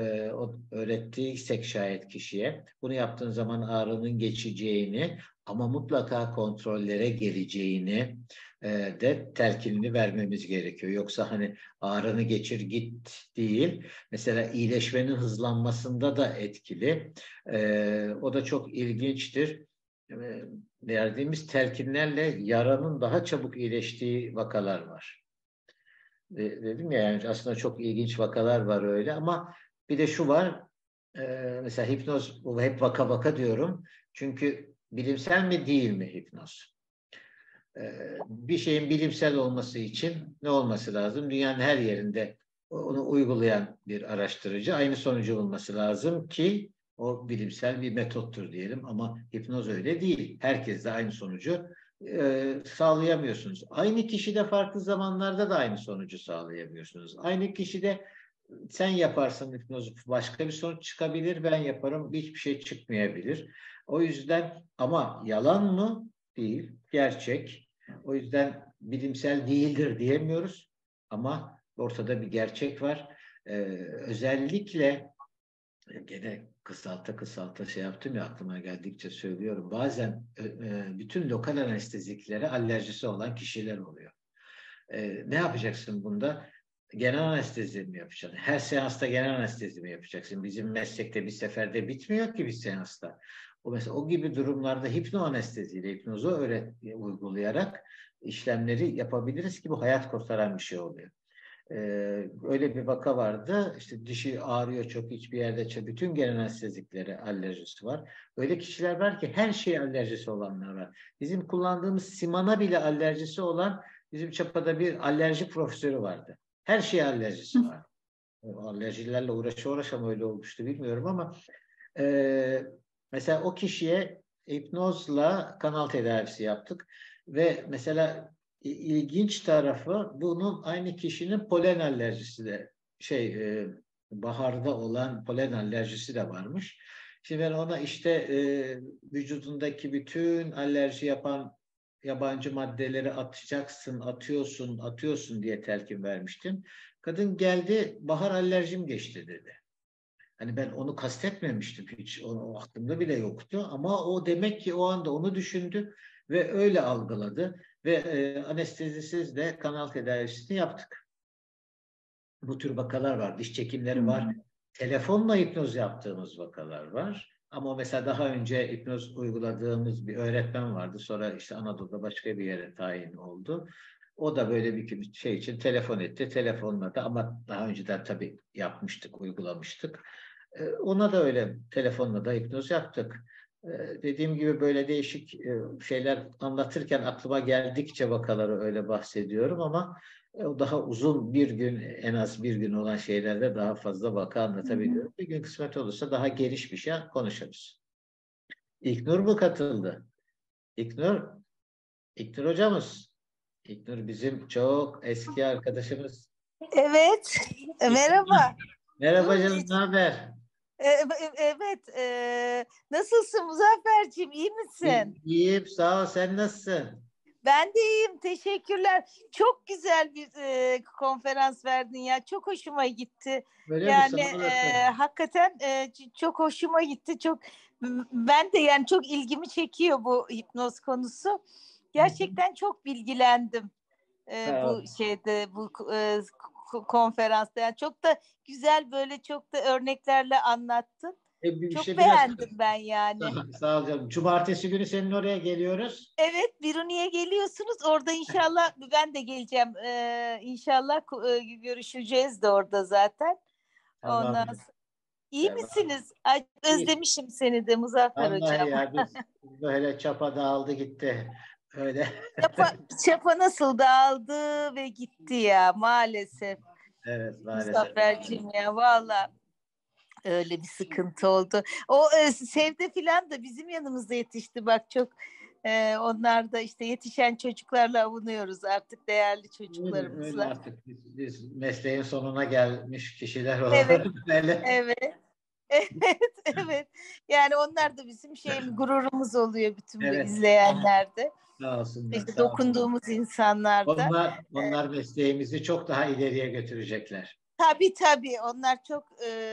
öğrettiysek şayet kişiye, bunu yaptığın zaman ağrının geçeceğini ama mutlaka kontrollere geleceğini de telkinini vermemiz gerekiyor. Yoksa hani ağrını geçir git değil. Mesela iyileşmenin hızlanmasında da etkili. O da çok ilginçtir. Verdiğimiz telkinlerle yaranın daha çabuk iyileştiği vakalar var. Dedim ya, yani aslında çok ilginç vakalar var öyle, ama bir de şu var, mesela hipnoz, hep vaka vaka diyorum. Çünkü bilimsel mi değil mi hipnoz? Bir şeyin bilimsel olması için ne olması lazım? Dünyanın her yerinde onu uygulayan bir araştırıcı aynı sonucu bulması lazım ki o bilimsel bir metottur diyelim, ama hipnoz öyle değil. Herkes de aynı sonucu sağlayamıyorsunuz. Aynı kişide farklı zamanlarda da aynı sonucu sağlayamıyorsunuz. Aynı kişide sen yaparsın hipnozu, başka bir sonuç çıkabilir, ben yaparım hiçbir şey çıkmayabilir. O yüzden, ama yalan mı? Değil, gerçek. O yüzden bilimsel değildir diyemiyoruz, ama ortada bir gerçek var. Özellikle gene kısalta kısalta şey yaptım ya, aklıma geldikçe söylüyorum. Bazen bütün lokal anesteziklere alerjisi olan kişiler oluyor. Ne yapacaksın bunda? Genel anestezi mi yapacaksın? Her seansta genel anestezi mi yapacaksın? Bizim meslekte bir seferde bitmiyor ki bir seansta. O mesela o gibi durumlarda hipnoanesteziyle hipnozu uygulayarak işlemleri yapabiliriz ki bu hayat kurtaran bir şey oluyor. Öyle bir vaka vardı. İşte dişi ağrıyor çok, hiçbir yerde, bütün genel anesteziklere alerjisi var. Öyle kişiler var ki her şeye alerjisi olanlar var. Bizim kullandığımız simana bile alerjisi olan bizim Çapa'da bir alerji profesörü vardı. Her şeye alerjisi var. O alerjilerle uğraşa mı öyle olmuştu bilmiyorum, ama e, mesela o kişiye hipnozla kanal tedavisi yaptık ve mesela ilginç tarafı, bunun aynı kişinin polen alerjisi de baharda olan polen alerjisi de varmış. Şimdi ben ona işte vücudundaki bütün alerji yapan yabancı maddeleri atacaksın, atıyorsun diye telkin vermiştim. Kadın geldi, bahar alerjim geçti dedi. Hani ben onu kastetmemiştim hiç. O aklımda bile yoktu. Ama o demek ki o anda onu düşündü ve öyle algıladı. Ve anestezisiz de kanal tedavisini yaptık. Bu tür vakalar var. Diş Hı çekimleri var. hı. Telefonla hipnoz yaptığımız vakalar var. Ama mesela daha önce hipnoz uyguladığımız bir öğretmen vardı. Sonra işte Anadolu'da başka bir yere tayin oldu. O da böyle bir şey için telefon etti. Telefonla da, ama daha önceden tabii yapmıştık, uygulamıştık. Ona da öyle telefonla da hipnoz yaptık. Dediğim gibi böyle değişik şeyler anlatırken aklıma geldikçe vakaları öyle bahsediyorum ama o daha uzun bir gün, en az bir gün olan şeylerde daha fazla vaka anlatabiliyorum. Bir gün kısmet olursa daha geniş bir şey konuşuruz. İlknur mu katıldı? İlknur, İlknur hocamız. İlknur bizim çok eski arkadaşımız. Evet, merhaba. Merhaba canım, ne haber? Evet, nasılsın Muzafferciğim, iyi misin? İyiyim, sağ ol. Sen nasılsın? Ben de iyiyim, teşekkürler. Çok güzel bir konferans verdin ya, çok hoşuma gitti. Öyle mi? Sağ Yani olasın. hakikaten çok hoşuma gitti. Ben de yani çok ilgimi çekiyor bu hipnoz konusu. Gerçekten çok bilgilendim. Sağ ol. Bu şeyde konferansta yani çok da güzel böyle çok da örneklerle anlattın. Çok İşte biraz beğendim ben yani. sağ ol canım. Cumartesi günü senin oraya geliyoruz. Evet, Biruni'ye geliyorsunuz. Orada inşallah ben de geleceğim. İnşallah görüşeceğiz de orada zaten. Tamam. Ondan sonra. İyi Tamam. misiniz? Ay, İyi. özlemişim seni de Muzaffer Vallahi hocam. ya biz böyle çapa dağıldı gitti. Öyle. Çapa nasıl dağıldı ve gitti ya maalesef. Evet maalesef. Muzafferciğim ya valla. Öyle bir sıkıntı oldu. O Sevde filan da bizim yanımızda yetişti bak çok onlar da işte yetişen çocuklarla avunuyoruz artık değerli Öyle çocuklarımızla. artık biz mesleğin sonuna gelmiş kişiler olarak Evet, böyle. evet. Evet, evet. Yani onlar da bizim gururumuz oluyor bütün bu Evet. izleyenlerde. Sağ olsunlar, İşte sağ olsunlar. dokunduğumuz insanlarda. Onlar mesleğimizi çok daha ileriye götürecekler. Tabii onlar çok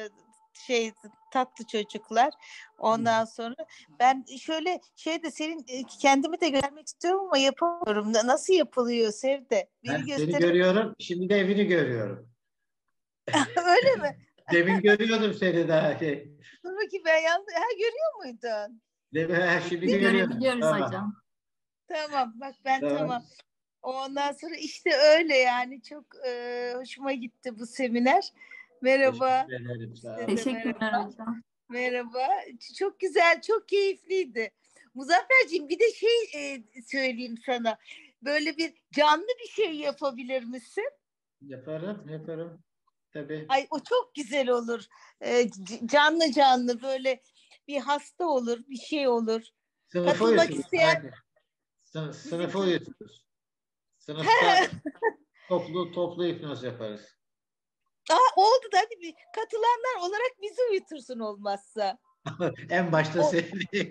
tatlı çocuklar. Ondan sonra ben şöyle senin kendimi de görmek istiyorum ama yapamıyorum. Nasıl yapılıyor Sevde? Ben Biri seni gösterir. görüyorum, şimdi de evini görüyorum. Öyle mi? Demin görüyordum seni daha. Dur bakayım ben yanlış. Ha görüyor muydun? Demin, şimdi Biz görüyorum. görebiliyoruz Tamam. hocam. Tamam bak ben Tamam. tamam. Ondan sonra işte öyle yani çok hoşuma gitti bu seminer. Merhaba. Teşekkür ederim. Sağ Size ol. de Teşekkürler merhaba. hocam. Merhaba. Çok güzel, çok keyifliydi. Muzafferciğim bir de söyleyeyim sana. Böyle bir canlı bir şey yapabilir misin? Yaparım, yaparım. Tabii. Ay o çok güzel olur. Canlı canlı böyle bir hasta olur, bir şey olur. Sınıfı Katılmak uyuturuz. isteyen bizim Sınıfı çocuk. uyuturuz. Sınıfta toplu hipnoz yaparız. Oldu da hadi bir katılanlar olarak bizi uyutursun olmazsa. En başta O, sevdiğim.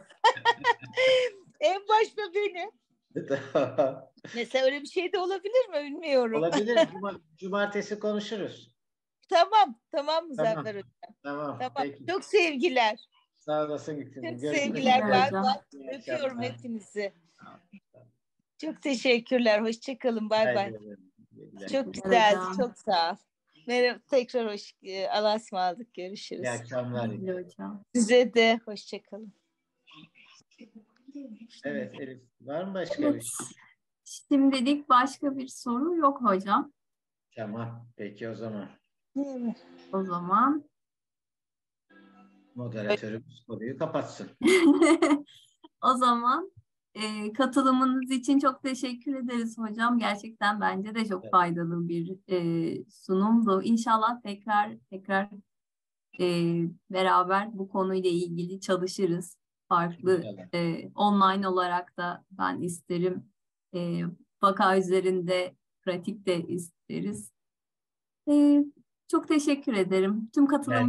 en başta beni. Mesela öyle bir şey de olabilir mi bilmiyorum. Olabilir. Cumartesi konuşuruz. Tamam Tamam. Muzaffer Hocam. Tamam. Tamam. Peki. Çok sevgiler. Sağ olasın gittin. Çok Görüşmek sevgiler. Teşekkürler üzere. Bay hocam. bay. İyi Öpüyorum akşamlar. hepinizi. Çok teşekkürler. Hoşçakalın. Bay bay. Haydi. Güle. Çok Teşekkürler güzeldi. hocam. Çok sağ ol. Merhaba. Tekrar Allah'a ısmarladık. İyi Görüşürüz. akşamlar. Güle hocam. Size de hoşçakalın. Evet Elif. Var mı başka bir Evet. şey? Şimdilik başka bir soru yok hocam. Tamam. Peki o zaman. O zaman Moderatörümüz konuyu kapatsın. o zaman katılımınız için çok teşekkür ederiz hocam. Gerçekten bence de çok faydalı bir sunumdu. İnşallah tekrar beraber bu konuyla ilgili çalışırız. Farklı online olarak da ben isterim. Vaka üzerinde pratik de isteriz. Çok teşekkür ederim. Tüm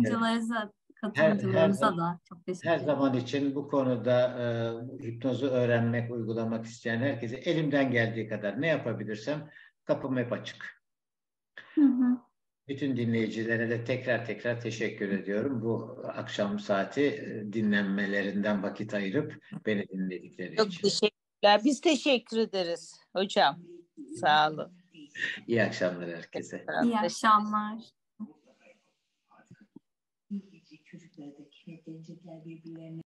Her katılımcılarımıza da çok Her teşekkür ederim. zaman için bu konuda hipnozu öğrenmek, uygulamak isteyen herkese elimden geldiği kadar ne yapabilirsem kapım hep açık. Hı hı. Bütün dinleyicilere de tekrar teşekkür ediyorum. Bu akşam saati dinlenmelerinden vakit ayırıp beni dinledikleri Çok için. teşekkürler. Biz teşekkür ederiz hocam. Sağ olun. İyi akşamlar herkese. İyi akşamlar. Çocukları da kenetlenecekler birbirlerine.